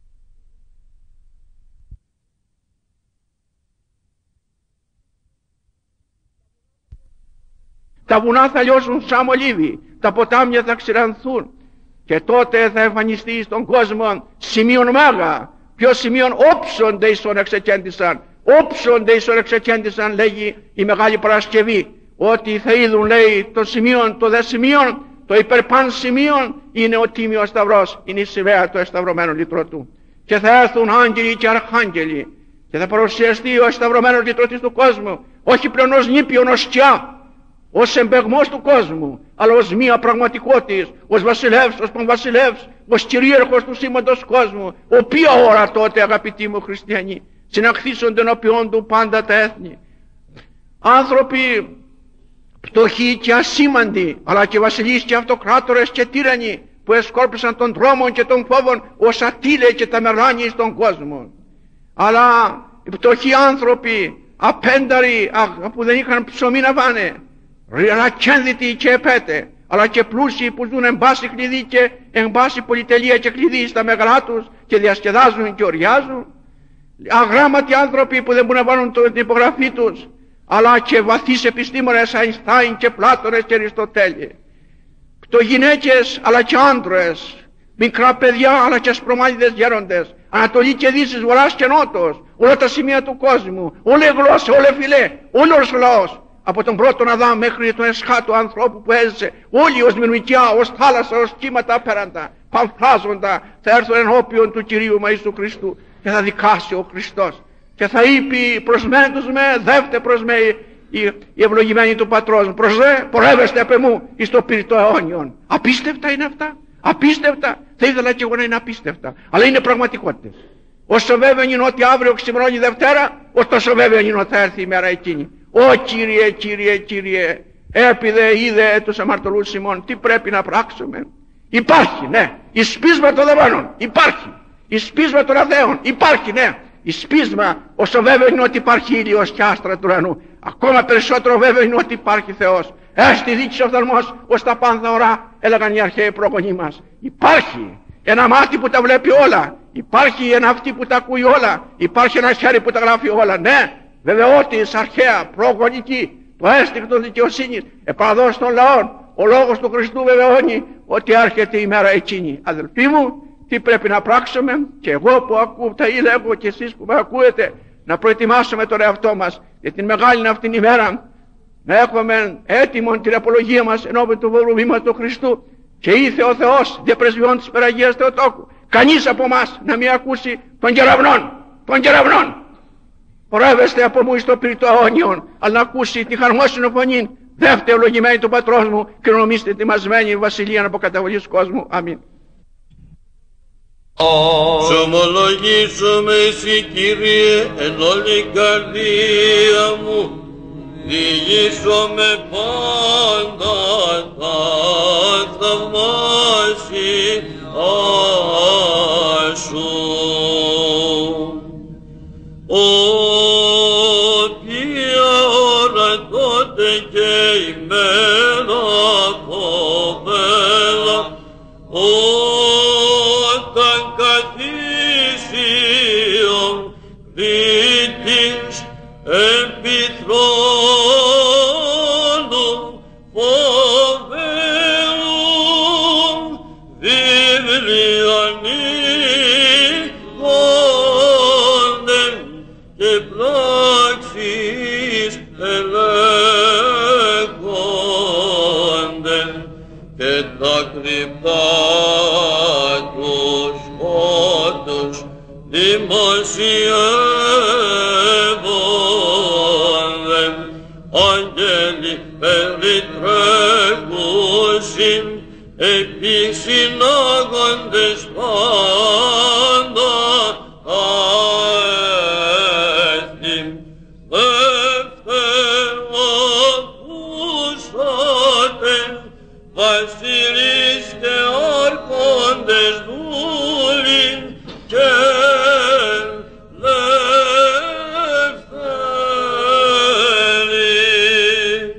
Τα βουνά θα λιώσουν σαν μολύβι, τα ποτάμια θα ξηρανθούν και τότε θα εμφανιστεί στον κόσμο σημείων μέγα. Ποιο σημείων? όψονται ίσον εξεκέντησαν, όψονται ίσον εξεκέντησαν, λέγει η Μεγάλη Παρασκευή, ότι θα είδουν, λέει, το σημείον, το δε σημείον, το υπερπάν σημείον είναι ο Τίμιος Σταυρός, είναι η σημαία του εσταυρωμένου λυτρωτού. Και θα έρθουν άγγελοι και αρχάγγελοι και θα παρουσιαστεί ο εσταυρωμένος λυτρωτής του κόσμου, όχι πλέον ως νήπιον, ως σκιά, ως εμπεγμός του κόσμου, αλλά ως μία πραγματικότης, ως βασιλεύς, ως πανβασιλεύς, ως κυρίαρχος του σήματος κόσμου. Οποία ώρα τότε, αγαπητοί μου χριστιανοί, συναχθήσονται ενώπιον του πάντα τα έθνη, άνθρωποι πτωχοί και ασήμαντοι, αλλά και βασιλείς και αυτοκράτορες και τύρανοι που εσκόρπισαν των δρόμων και των φόβων ως ατύλε και τα μεράνι στον κόσμο. Αλλά οι πτωχοί άνθρωποι, απένταροι που δεν είχαν ψωμί να βάνε, ρακένδυτοι και επέτε, αλλά και πλούσιοι που ζουν εν πάση κλειδί και εν πάση πολυτελεία και κλειδί στα μεγαλά τους και διασκεδάζουν και οριάζουν, αγράμματοι άνθρωποι που δεν μπορούν να βάλουν την υπογραφή τους, αλλά και βαθείς επιστήμονες, Αϊνστάιν και Πλάτωνες και Αριστοτέλη, το γυναίκες αλλά και άντρες, μικρά παιδιά αλλά και σπρωμάτιδες γέροντες, Ανατολή και Δύσης, Βορράς και Νότος, όλα τα σημεία του κόσμου, όλη η γλώσσα, όλη η φυλέ, όλος ο λαός, από τον πρώτον Αδάμ μέχρι τον εσχάτο ανθρώπου που έζησε, όλοι ως μυρμικιά, ως θάλασσα, ως κύματα απέραντα, πανφράζοντα, θα έρθουν ενώπιον του Κυρίου μας Ιησού Χριστού και θα δικάσει ο Χριστός και θα είπε προς μεν τους με, δεύτε προς με οι ευλογημένοι του Πατρός μου, προς δε πορεύεστε απ' εμού εις το πυρητό αιώνιον. Απίστευτα είναι αυτά, απίστευτα. Θα ήθελα και εγώ να είναι απίστευτα, αλλά είναι πραγματικότητες. Όσο βέβαιο είναι ότι αύριο ξημερώνει Δευτέρα, ωστόσο βέβαιο είναι ότι θα έρθει η μέρα εκείνη. Ω Κύριε, Κύριε, Κύριε, έπειδε είδε τους αμαρτωλούς ημών, τι πρέπει να πράξουμε? Υπάρχει, ναι, η σπίσμα των δαιμόνων, υπάρχει, η σπίσμα των αθέων, υπάρχει, ναι, η σπίσμα, όσο βέβαιο είναι ότι υπάρχει ήλιος και άστρα του ουρανού, ακόμα περισσότερο βέβαιο είναι ότι υπάρχει Θεός. Έστι δίκης οφθαλμός ως τα πάνθα ορά, έλεγαν οι αρχαίοι προγονείς μας. Υπάρχει ένα μάτι που τα βλέπει όλα, υπάρχει ένα αυτί που τα ακούει όλα, υπάρχει ένα χέρι που τα γράφει όλα. Ναι, βεβαιότης αρχαία, προγονική, το αίσθηκτο δικαιοσύνης, επαραδός των λαών, ο λόγος του Χριστού βεβαιώνει ότι έρχεται η μέρα εκείνη. Αδελφοί μου, τι πρέπει να πράξουμε? Και εγώ που ακούω, τα ή λέγω και εσείς που με ακούετε, να προετοιμάσουμε τον εαυτό μας για την μεγάλη αυτήν ημέρα, να έχουμε έτοιμον την απολογία μας ενώπιον του βρωμήματος του Χριστού και ήθε ο Θεός διαπρεσβειών της Περαγίας Θεοτόκου κανείς από εμάς να μην ακούσει των κεραυνών, των κεραυνών. Πορεύεστε από μου εις το πυρητό αιώνιον, αλλά να ακούσει τη χαρμόσυνο φωνή, δεύτε ευλογημένοι του Πατρός μου και νομίστε ετοιμασμένη βασιλεία από καταβολής κόσμου. Αμήν. Σ' ομολογήσουμε εσύ Κύριε εν όλη καρδία μου, διηγήσομαι πάντα τα θαυμάσια σου. Όποια ώρα τότε και ημέρα φοβέλα, όταν καθίσει ο Βήτης επί θρόνου φοβερού, βιβλιανίκονται και πράξεις ελέγχονται και τα κρυπτά τους φώτους δημοσιεύονται, αγγέλοι περιτρέχουσιν επί συνάγοντες πάντα τα έθνη. Δευτεροκούσατε βασιλείς και άρχοντες δούλοι και ελεύθεροι.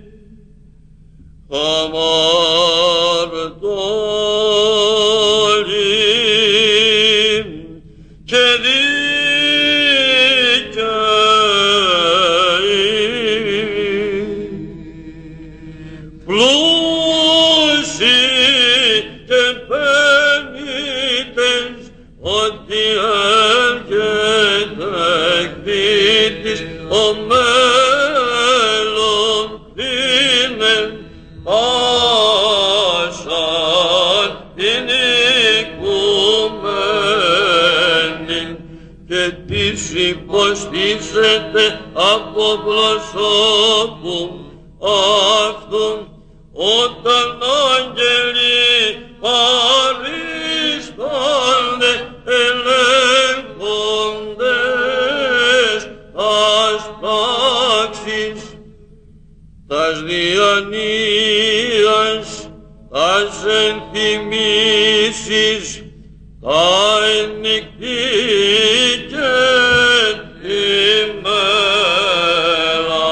Αμαρτωλοί και δίκαιοι, πλούσιοι και πενήτες, ότι έρχεται εκδίτης ο μέλλον είναι πάσαν την οικουμένη και της υποστήσεται από προσώπου αυτού όταν άγγελοι παρίστανται ελέγχοντες τας πράξεις τας διανοίας, τας ενθυμίσεις, τα εννυχτή και τη μέρα.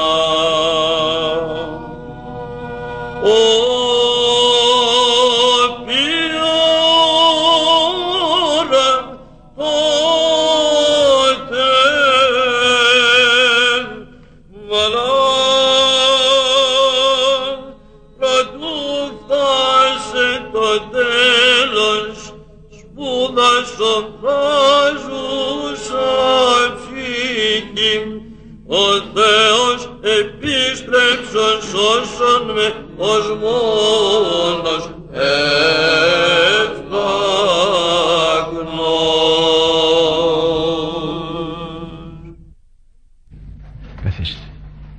Όποια ώρα τότε μαλά προτού φτάσετε Άγιος σπούδασον θάζουσα ψυχή, ο Θεός επίστρεψον σώσον με ως μόνος ευλογνός. Καθίστε.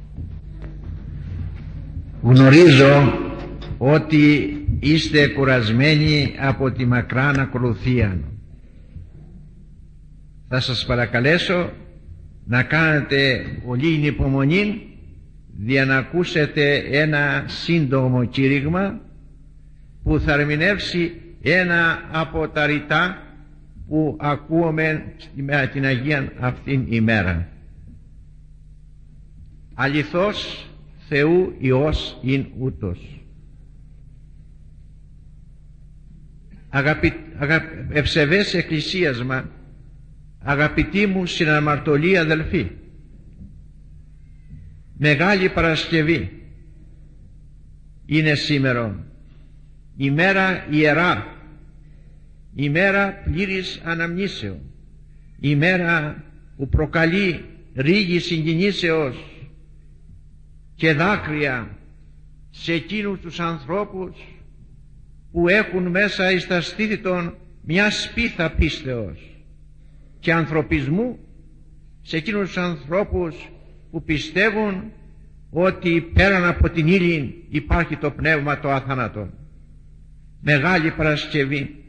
Γνωρίζω ότι είστε κουρασμένοι από τη μακράν ακολουθία. Θα σας παρακαλέσω να κάνετε όλη υπομονή για να ακούσετε ένα σύντομο κήρυγμα που θα ερμηνεύσει ένα από τα ρητά που ακούμε την Αγία αυτήν ημέρα. Αληθώς Θεού Υιός ειν ούτως. Αγαπη, αγα, ευσεβές εκκλησίασμα, αγαπητοί μου συναμαρτωλοί αδελφοί, Μεγάλη Παρασκευή είναι σήμερα, ημέρα ιερά, ημέρα πλήρης αναμνήσεων, ημέρα που προκαλεί ρίγη συγκινήσεως και δάκρυα σε εκείνους τους ανθρώπους που έχουν μέσα εις τα στήθη των μια σπίθα πίστεως και ανθρωπισμού, σε εκείνους τους ανθρώπους που πιστεύουν ότι πέραν από την ύλη υπάρχει το πνεύμα το αθάνατο. Μεγάλη Παρασκευή.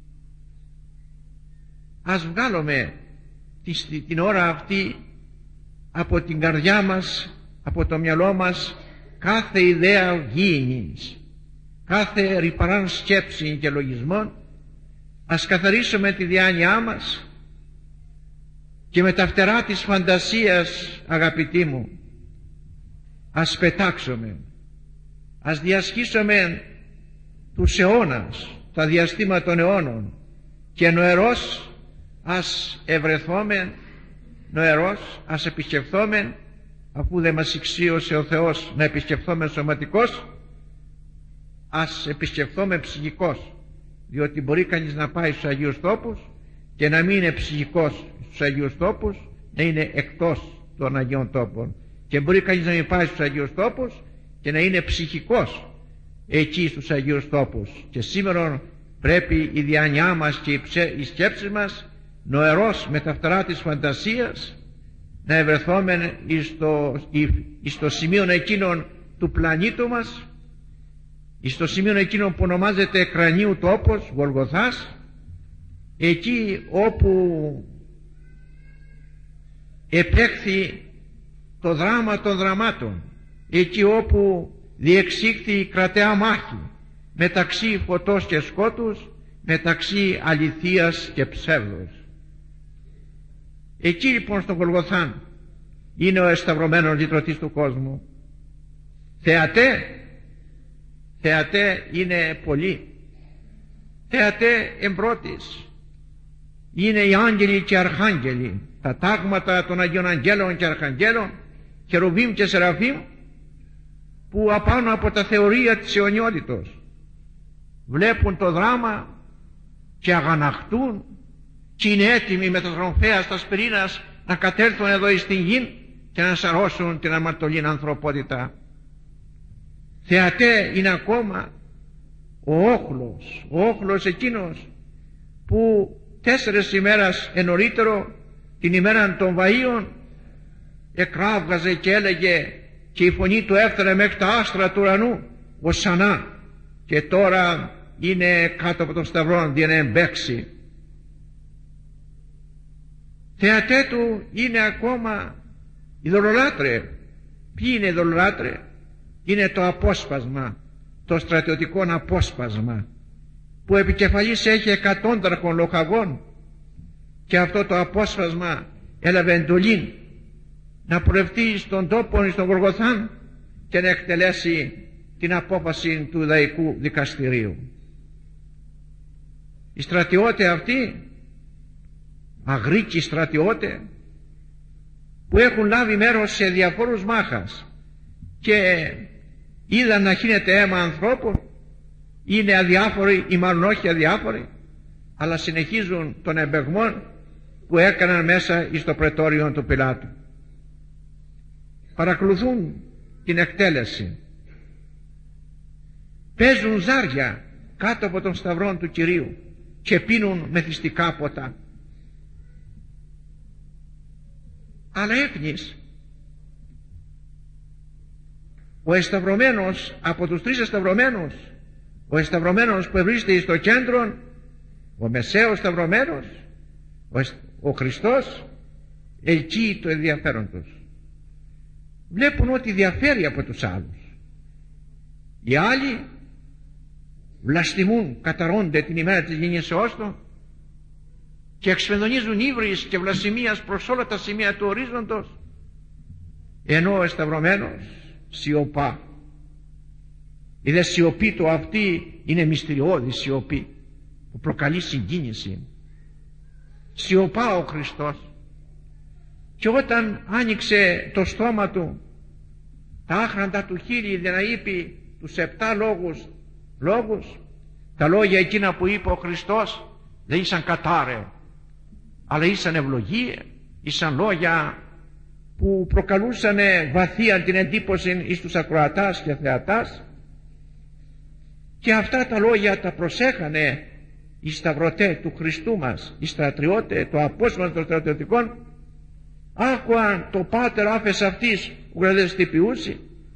Ας βγάλουμε την ώρα αυτή από την καρδιά μας, από το μυαλό μας, κάθε ιδέα γήινης, κάθε ρυπαράν σκέψη και λογισμών. Ας καθαρίσουμε τη διάνοιά μας και με τα φτερά της φαντασίας, αγαπητοί μου, ας πετάξουμε, ας διασχίσουμε τους αιώνας, τα διαστήματα των αιώνων, και νοερός ας ευρεθούμε, νοερός ας επισκεφθούμε, αφού δεν μας εξίωσε ο Θεός να επισκεφθούμε σωματικός, ας επισκεφθούμε ψυχικός, διότι μπορεί κανείς να πάει στους Αγίους Τόπους και να μην είναι ψυχικός στους Αγίους Τόπους, να είναι εκτός των Αγίων Τόπων, και μπορεί κανείς να μην πάει στους Αγίους Τόπους και να είναι ψυχικός εκεί στους Αγίους Τόπους. Και σήμερα πρέπει η διάνοιά μας και η σκέψη μας νοερός με τα φτερά της φαντασίας να ευρεθούμε εις το, εις το σημείο εκείνον του πλανήτου μας, εις το σημείο εκείνον που ονομάζεται κρανίου τόπος, Γολγοθάς, εκεί όπου επέχθη το δράμα των δραμάτων, εκεί όπου διεξήχθη η κρατεά μάχη μεταξύ φωτός και σκότους, μεταξύ αληθείας και ψεύδους. Εκεί λοιπόν στον Γολγοθάν είναι ο εσταυρωμένος λυτρωτής του κόσμου. Θεατέ, θεατέ είναι πολλοί. Θεατέ εμπρότης είναι οι άγγελοι και αρχάγγελοι, τα τάγματα των Αγίων Αγγέλων και Αρχαγγέλων, Χερουβίμ και Σεραφείμ, που απάνω από τα θεωρία της αιωνιότητος βλέπουν το δράμα και αγαναχτούν και είναι έτοιμοι με τα τρομφαία στα σπυρίνας να κατέλθουν εδώ στην γη και να σαρώσουν την αμαρτωλή ανθρωπότητα. Θεατέ είναι ακόμα ο όχλος, ο όχλος εκείνος που τέσσερις ημέρας ενωρίτερο, την ημέρα των Βαΐων, εκράβγαζε και έλεγε και η φωνή του έφτανε μέχρι τα άστρα του ουρανού, Οσανά, και τώρα είναι κάτω από τον σταυρό για να εμπέξει. Θεατέ του είναι ακόμα οι δολολάτρε. Ποιοι είναι οι δολολάτρε? Είναι το απόσπασμα, το στρατιωτικό απόσπασμα, που επικεφαλής έχει εκατόνταρχων λοχαγών, και αυτό το απόσπασμα έλαβε εντολή να πορευτεί στον τόπο, στον Γολγοθάν, και να εκτελέσει την απόφαση του Ιουδαϊκού Δικαστηρίου. Οι στρατιώτες αυτοί, αγρίκοι στρατιώτες, που έχουν λάβει μέρος σε διαφόρους μάχας και είδαν να χύνεται αίμα ανθρώπων, είναι αδιάφοροι ή μάλλον όχι αδιάφοροι, αλλά συνεχίζουν τον εμπεγμό που έκαναν μέσα στο πρετόριο του Πιλάτου. Παρακολουθούν την εκτέλεση, παίζουν ζάρια κάτω από τον σταυρό του Κυρίου και πίνουν μεθυστικά ποτά. Αλλά έφνης ο εσταυρωμένος από τους τρεις εσταυρωμένους, ο εσταυρωμένος που βρίσκεται στο κέντρο, ο μεσαίος σταυρωμένος, ο, ο Χριστός, εκεί το ενδιαφέρον τους. Βλέπουν ότι διαφέρει από τους άλλους. Οι άλλοι βλαστημούν, καταρρώνται την ημέρα της γεννήσεώς του και εξφενδονίζουν ύβρις και βλασιμίας προς όλα τα σημεία του ορίζοντος, ενώ ο εσταυρωμένος σιωπά. Η δε σιωπή του αυτή είναι μυστηριώδη σιωπή που προκαλεί συγκίνηση. Σιωπά ο Χριστός, και όταν άνοιξε το στόμα του, τα άχραντα του χείλη για να είπε τους επτά λόγους, λόγους, τα λόγια εκείνα που είπε ο Χριστός δεν ήσαν κατάρε, αλλά ήσαν ευλογία, ήσαν λόγια που προκαλούσαν βαθία την εντύπωση εις τους ακροατάς και θεατάς, και αυτά τα λόγια τα προσέχανε οι σταυρωτέ του Χριστού μας, οι στρατιώτε, το απόσπασμα των στρατιωτικών. Άκουαν το πάτερ άφες αυτής που γραδεστηπιούσε,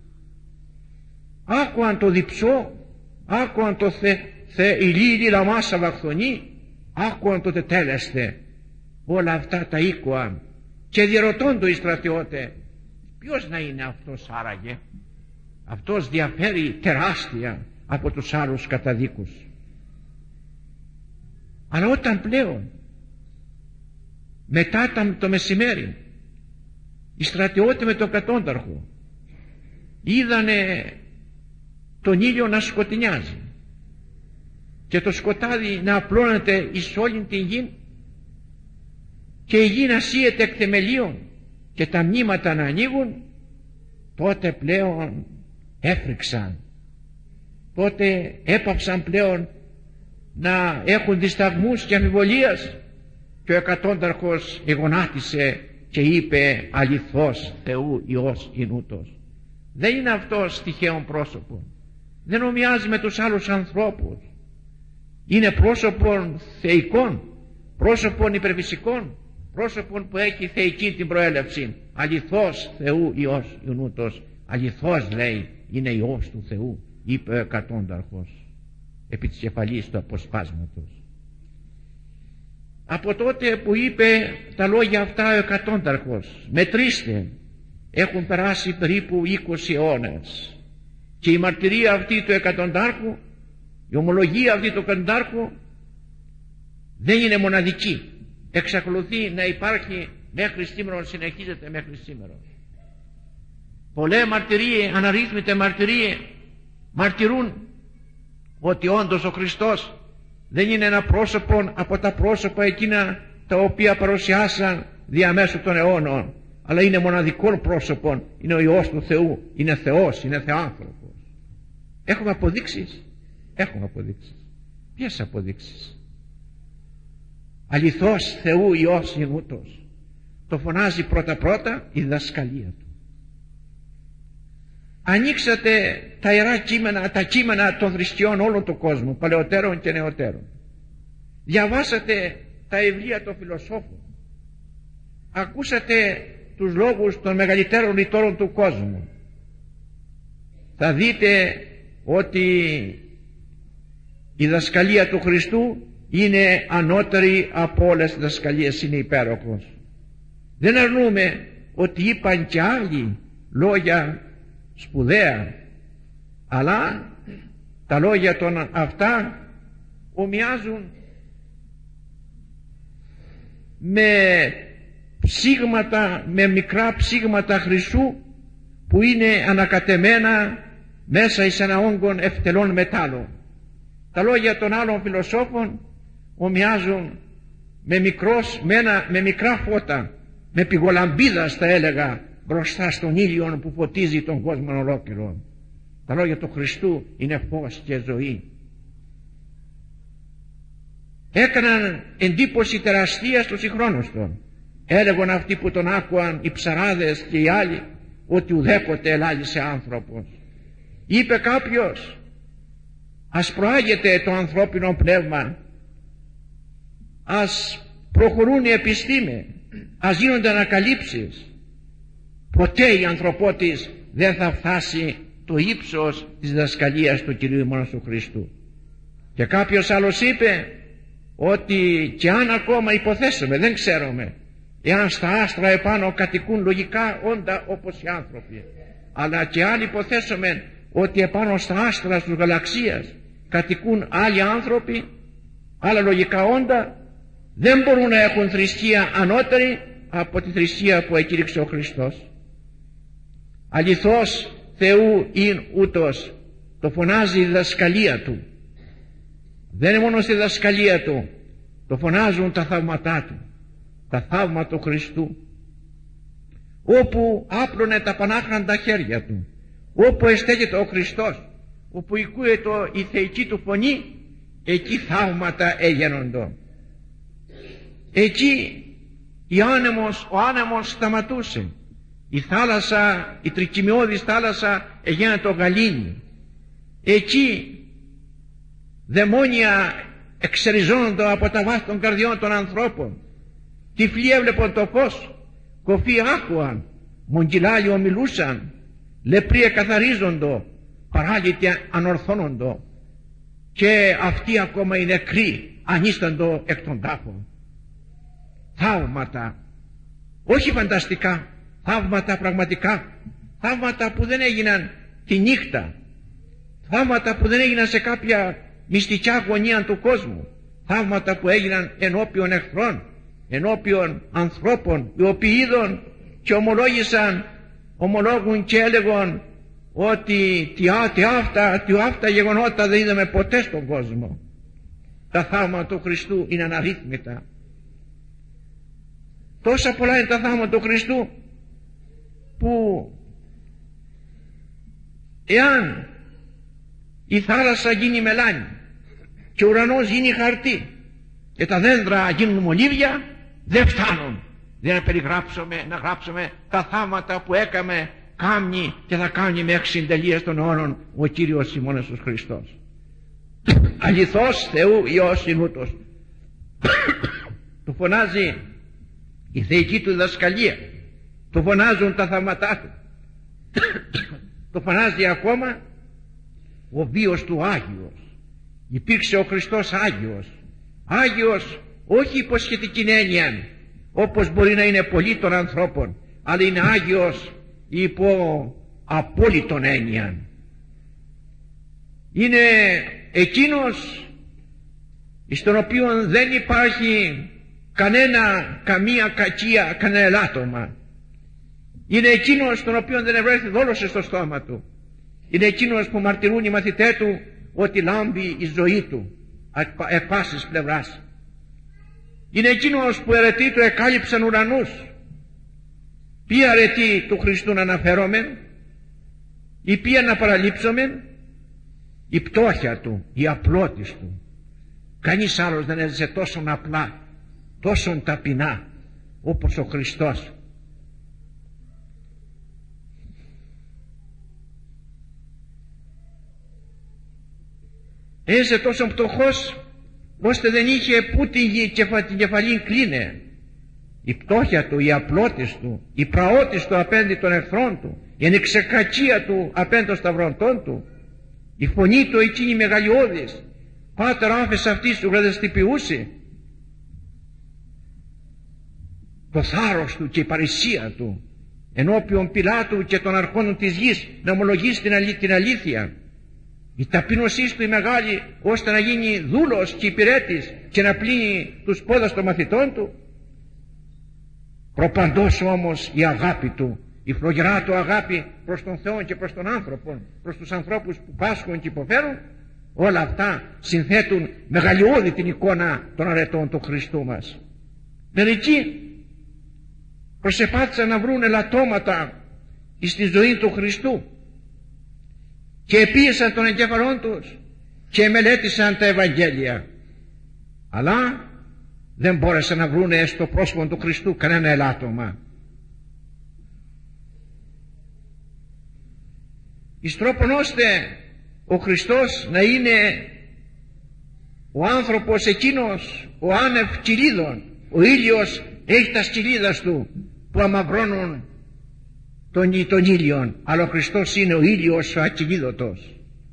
άκουαν το διψό, άκουαν το θε, θε ηλίλη λαμάσα βαχθονή, άκουαν το τετέλεστε. Όλα αυτά τα ήκουαν και διερωτώντο οι στρατιώτε, ποιος να είναι αυτός άραγε? Αυτός διαφέρει τεράστια από τους άλλους καταδίκους. Αλλά όταν πλέον μετά το μεσημέρι οι στρατιώτε με τον κατόνταρχο είδανε τον ήλιο να σκοτεινιάζει και το σκοτάδι να απλώνεται εις όλη την γη και η γη να σύεται εκ θεμελίων και τα μνήματα να ανοίγουν, τότε πλέον έφρυξαν, τότε έπαψαν πλέον να έχουν δισταγμούς και αμφιβολίες, και ο εκατόνταρχος εγωνάτισε και είπε, αληθώς Θεού Υιός εινούτος. Δεν είναι αυτός τυχαίον πρόσωπο, δεν ομοιάζει με τους άλλους ανθρώπους, είναι πρόσωπον θεϊκών, πρόσωπον υπερφυσικών, πρόσωπον που έχει θεϊκή την προέλευση. Αληθώς Θεού Υιός εινούτος, αληθώς λέει είναι Υιός του Θεού, είπε ο εκατόνταρχος επί της κεφαλής του αποσπάσματος. Από τότε που είπε τα λόγια αυτά ο εκατόνταρχος, μετρήστε, έχουν περάσει περίπου είκοσι αιώνες, και η μαρτυρία αυτή του εκατοντάρχου, η ομολογία αυτή του εκατοντάρχου δεν είναι μοναδική, εξακολουθεί να υπάρχει μέχρι σήμερα, συνεχίζεται μέχρι σήμερα. Πολλές μαρτυρίες, αναρρύθμιτες μαρτυρίες μαρτυρούν ότι όντως ο Χριστός δεν είναι ένα πρόσωπο από τα πρόσωπα εκείνα τα οποία παρουσιάσαν διαμέσου των αιώνων, αλλά είναι μοναδικό πρόσωπο, είναι ο Υιός του Θεού, είναι Θεός, είναι Θεάνθρωπος. Έχουμε αποδείξεις, έχουμε αποδείξεις. Ποιες αποδείξεις? Αληθώς Θεού Υιός εινούτος, το φωνάζει πρώτα πρώτα η διδασκαλία του. Ανοίξατε τα ιερά κείμενα, τα κείμενα των θρησκειών όλου του κόσμου, παλαιότερων και νεωτέρων. Διαβάσατε τα βιβλία των φιλοσόφων. Ακούσατε τους λόγους των μεγαλύτερων λυτόρων του κόσμου. Θα δείτε ότι η δασκαλία του Χριστού είναι ανώτερη από όλες τις δασκαλίες, είναι υπέροχος. Δεν αρνούμε ότι είπαν και άλλοι λόγια σπουδαία, αλλά τα λόγια των αυτά ομοιάζουν με ψήγματα, με μικρά ψήγματα χρυσού που είναι ανακατεμένα μέσα εις ένα όγκον ευτελών μετάλλων. Τα λόγια των άλλων φιλοσόφων ομοιάζουν με, μικρός, με, ένα, με μικρά φώτα, με πηγολαμπίδας θα έλεγα, μπροστά στον ήλιο που φωτίζει τον κόσμο ολόκληρο. Τα λόγια του Χριστού είναι φως και ζωή. έκαναν εντύπωση τεραστία στους συγχρόνους των. Έλεγαν αυτοί που τον άκουαν, οι ψαράδες και οι άλλοι, ότι ουδέποτε ελάλησε άνθρωπος. Είπε κάποιος, ας προάγεται το ανθρώπινο πνεύμα, ας προχωρούν οι επιστήμες, ας γίνονται ανακαλύψεις. Ποτέ η ανθρωπότης δεν θα φτάσει το ύψος της διδασκαλίας του Κυρίου ημών του Χριστού. Και κάποιος άλλος είπε ότι και αν ακόμα υποθέσουμε, δεν ξέρουμε, εάν στα άστρα επάνω κατοικούν λογικά όντα όπως οι άνθρωποι, αλλά και αν υποθέσουμε ότι επάνω στα άστρα στους γαλαξίας κατοικούν άλλοι άνθρωποι, άλλα λογικά όντα, δεν μπορούν να έχουν θρησκεία ανώτερη από τη θρησκεία που εκήρυξε ο Χριστός. Αληθώς Θεού ειν ούτως, το φωνάζει η διδασκαλία του. Δεν είναι μόνο στη διδασκαλία του, το φωνάζουν τα θαύματά του, τα θαύματα του Χριστού, όπου άπλωνε τα πανάχραντα χέρια του, όπου εστέκεται ο Χριστός, όπου ακούεται η θεϊκή του φωνή, εκεί θαύματα έγινοντο. Εκεί η άνεμος, ο άνεμος σταματούσε, η θάλασσα, η τρικυμιώδης θάλασσα έγινε το γαλήνι. Εκεί δαιμόνια εξεριζόνονται από τα βάθη των καρδιών των ανθρώπων. Τυφλοί έβλεπαν το φως, κοφοί άκουαν, μογγυλάλλοι ομιλούσαν, λεπροί εκαθαρίζοντο, παράλυτοι ανορθώνοντο, και αυτοί ακόμα οι νεκροί ανίσταντο εκ των τάφων. Θαύματα, όχι φανταστικά, θαύματα πραγματικά, θαύματα που δεν έγιναν τη νύχτα, θαύματα που δεν έγιναν σε κάποια μυστικιά γωνία του κόσμου, θαύματα που έγιναν ενώπιον εχθρών, ενώπιον ανθρώπων, οι οποίοι είδαν και ομολόγησαν, ομολόγουν και έλεγαν ότι τι, τι, αυτά, τι αυτά γεγονότα δεν είδαμε ποτέ στον κόσμο. Τα θαύματα του Χριστού είναι αναρρύθμιτα. Τόσα πολλά είναι τα θαύματα του Χριστού, που εάν η θάλασσα γίνει μελάνι και ο ουρανός γίνει χαρτί και τα δέντρα γίνουν μολύβια, δεν φτάνουν. Δεν να περιγράψουμε, να γράψουμε τα θαύματα που έκαμε, κάμνη και θα κάνει μέχρι συντελείας των αιώνων ο Κύριος ημών Ιησούς Χριστός. Αληθώς Θεού Υιός ειν ούτως. Του φωνάζει η θεϊκή του διδασκαλία, του φωνάζουν τα θαύματά του, του φωνάζει ακόμα ο βίος του Άγιος. Υπήρξε ο Χριστός Άγιος, Άγιος όχι υποσχετική έννοια όπως μπορεί να είναι πολλοί των ανθρώπων, αλλά είναι Άγιος υπό απόλυτον έννοια. Είναι εκείνος στον οποίο δεν υπάρχει κανένα, καμία κακία, κανένα ελάττωμα. Είναι εκείνος τον οποίο δεν ευρέθη δόλωσε στο στόμα του. Είναι εκείνος που μαρτυρούν οι μαθητές του ότι λάμπει η ζωή του εκ πάσης πλευράς. Είναι εκείνος που αιρετοί του εκάλυψαν ουρανούς. Ποια αιρετοί του Χριστού να αναφέρομεν, ή ποια να παραλείψομεν? Η πτώχεια του, η απλότης του. Κανείς άλλος δεν έζησε τόσο απλά, τόσο ταπεινά όπως ο Χριστός. Έζησε τόσο πτωχός ώστε δεν είχε που την κεφαλή κλίνε. Η πτώχεια του, η απλότης του, η πραότης του απέναντι των εχθρών του, η ανεξεκακία του απέναντι των σταυρωτών του, η φωνή του εκείνη μεγαλειώδης, πάτερ άφες αυτής του γραδεστυπιούσε, το θάρρος του και η παρησία του ενώπιον Πιλάτου και των αρχόντων της γης να ομολογήσει την, αλή, την αλήθεια, η ταπείνωσή του η μεγάλη ώστε να γίνει δούλος και υπηρέτης και να πλύνει τους πόδας των μαθητών του. Προπαντός όμως η αγάπη του, η φλογερά του αγάπη προς τον Θεό και προς τον άνθρωπο, προς τους ανθρώπους που πάσχουν και υποφέρουν, όλα αυτά συνθέτουν μεγαλειώδη την εικόνα των αρετών του Χριστού μας. Μερικοί προσεπάθησαν να βρουν ελαττώματα στη ζωή του Χριστού και επίεσαν τον εγκέφαλόν τους και μελέτησαν τα Ευαγγέλια. αλλά δεν μπόρεσαν να βρούνε στο πρόσωπο του Χριστού κανένα ελάττωμα. Εις τρόπον ώστε ο Χριστός να είναι ο άνθρωπος εκείνος, ο άνευ κυλίδων. Ο ήλιος έχει τα σκυλίδας του που αμαυρώνουν τον, τον ήλιον, αλλά ο Χριστός είναι ο ήλιος ο ακυλίδωτος.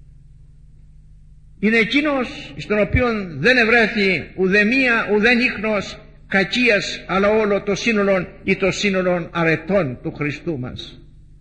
Είναι εκείνος στον οποίο δεν ευρέθη ουδεμία ουδέν ίχνος κακίας, αλλά όλο το σύνολο ή το σύνολο αρετών του Χριστού μας.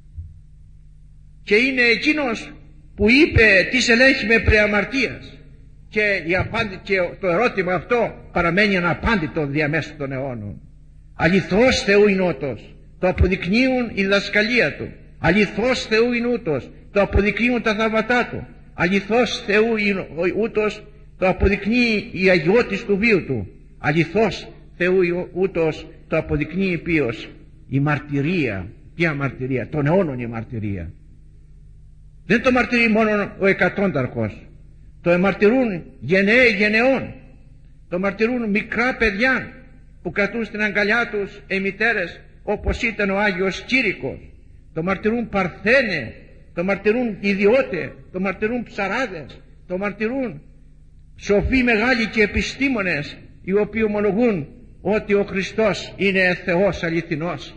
Και είναι εκείνος που είπε τι ελέγχει με преαμαρτίας, και, η απάντη, και το ερώτημα αυτό παραμένει αναπάντητο διαμέσου των αιώνων. Αληθώς Θεού είναι ούτως, το αποδεικνύουν η διδασκαλία του. Αληθώς Θεού είναι ούτως, το αποδεικνύουν τα θαύματά του. Αληθώς Θεού είναι ούτως, το αποδεικνύει η αγιότης του βίου του. Αληθώς Θεού ούτως, το αποδεικνύει ποιος? Η μαρτυρία. Ποια μαρτυρία? Των αιώνων η μαρτυρία. Δεν το μαρτυρεί μόνο ο εκατόνταρχος, το εμαρτυρούν γενναίοι γενεών, το μαρτυρούν μικρά παιδιά που κρατούν στην αγκαλιά τους οι μητέρες, όπως ήταν ο Άγιος Κήρυκος, το μαρτυρούν παρθένε, το μαρτυρούν ιδιώτε, το μαρτυρούν ψαράδες, το μαρτυρούν σοφοί μεγάλοι και επιστήμονες, οι οποίοι ομολογούν ότι ο Χριστός είναι Θεός αληθινός.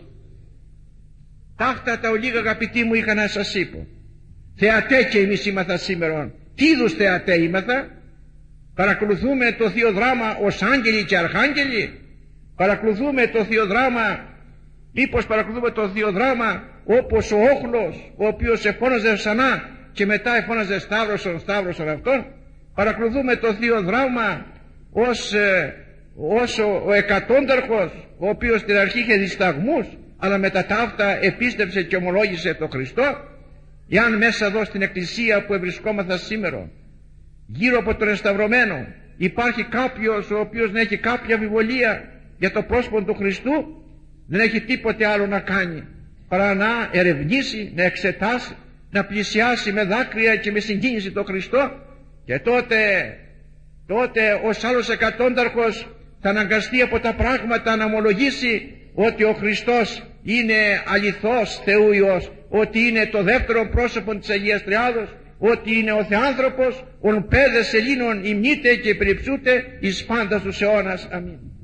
Ταύτα τα ολίγα, αγαπητοί μου, είχα να σας είπω. Θεατέ και εμείς ήμαθα σήμερον. Τι είδους θεατέ ήμαθα? Παρακολουθούμε το Θείο Δράμα ως άγγελοι και αρχάγγελοι? Παρακολουθούμε το Θείο Δράμα, μήπως παρακολουθούμε το Θείο Δράμα όπως ο όχλος, ο οποίος εφώναζε ξανά και μετά εφώναζε Σταύρωσον, Σταύρωσον αυτόν? Παρακολουθούμε το Θείο Δράμα ως, ε, ως ο, ο εκατόνταρχος, ο οποίος στην αρχή είχε δισταγμούς, αλλά μετά τα αυτά επίστεψε και ομολόγησε το Χριστό? Εάν μέσα εδώ στην εκκλησία που ευρισκόμαθα σήμερα, γύρω από τον εσταυρωμένο, υπάρχει κάποιος ο οποίος να έχει κάποια αμφιβολία για το πρόσωπο του Χριστού, δεν έχει τίποτε άλλο να κάνει παρά να ερευνήσει, να εξετάσει, να πλησιάσει με δάκρυα και με συγκίνηση τον Χριστό, και τότε, τότε ως άλλος εκατόνταρχος θα αναγκαστεί από τα πράγματα να ομολογήσει ότι ο Χριστός είναι αληθώς Θεού Υιός, ότι είναι το δεύτερο πρόσωπο της Αγίας Τριάδος, ότι είναι ο Θεάνθρωπος, ον πέδες Ελλήνων υμνείται και περιψούται εις πάντας τους αιώνας. Αμήν.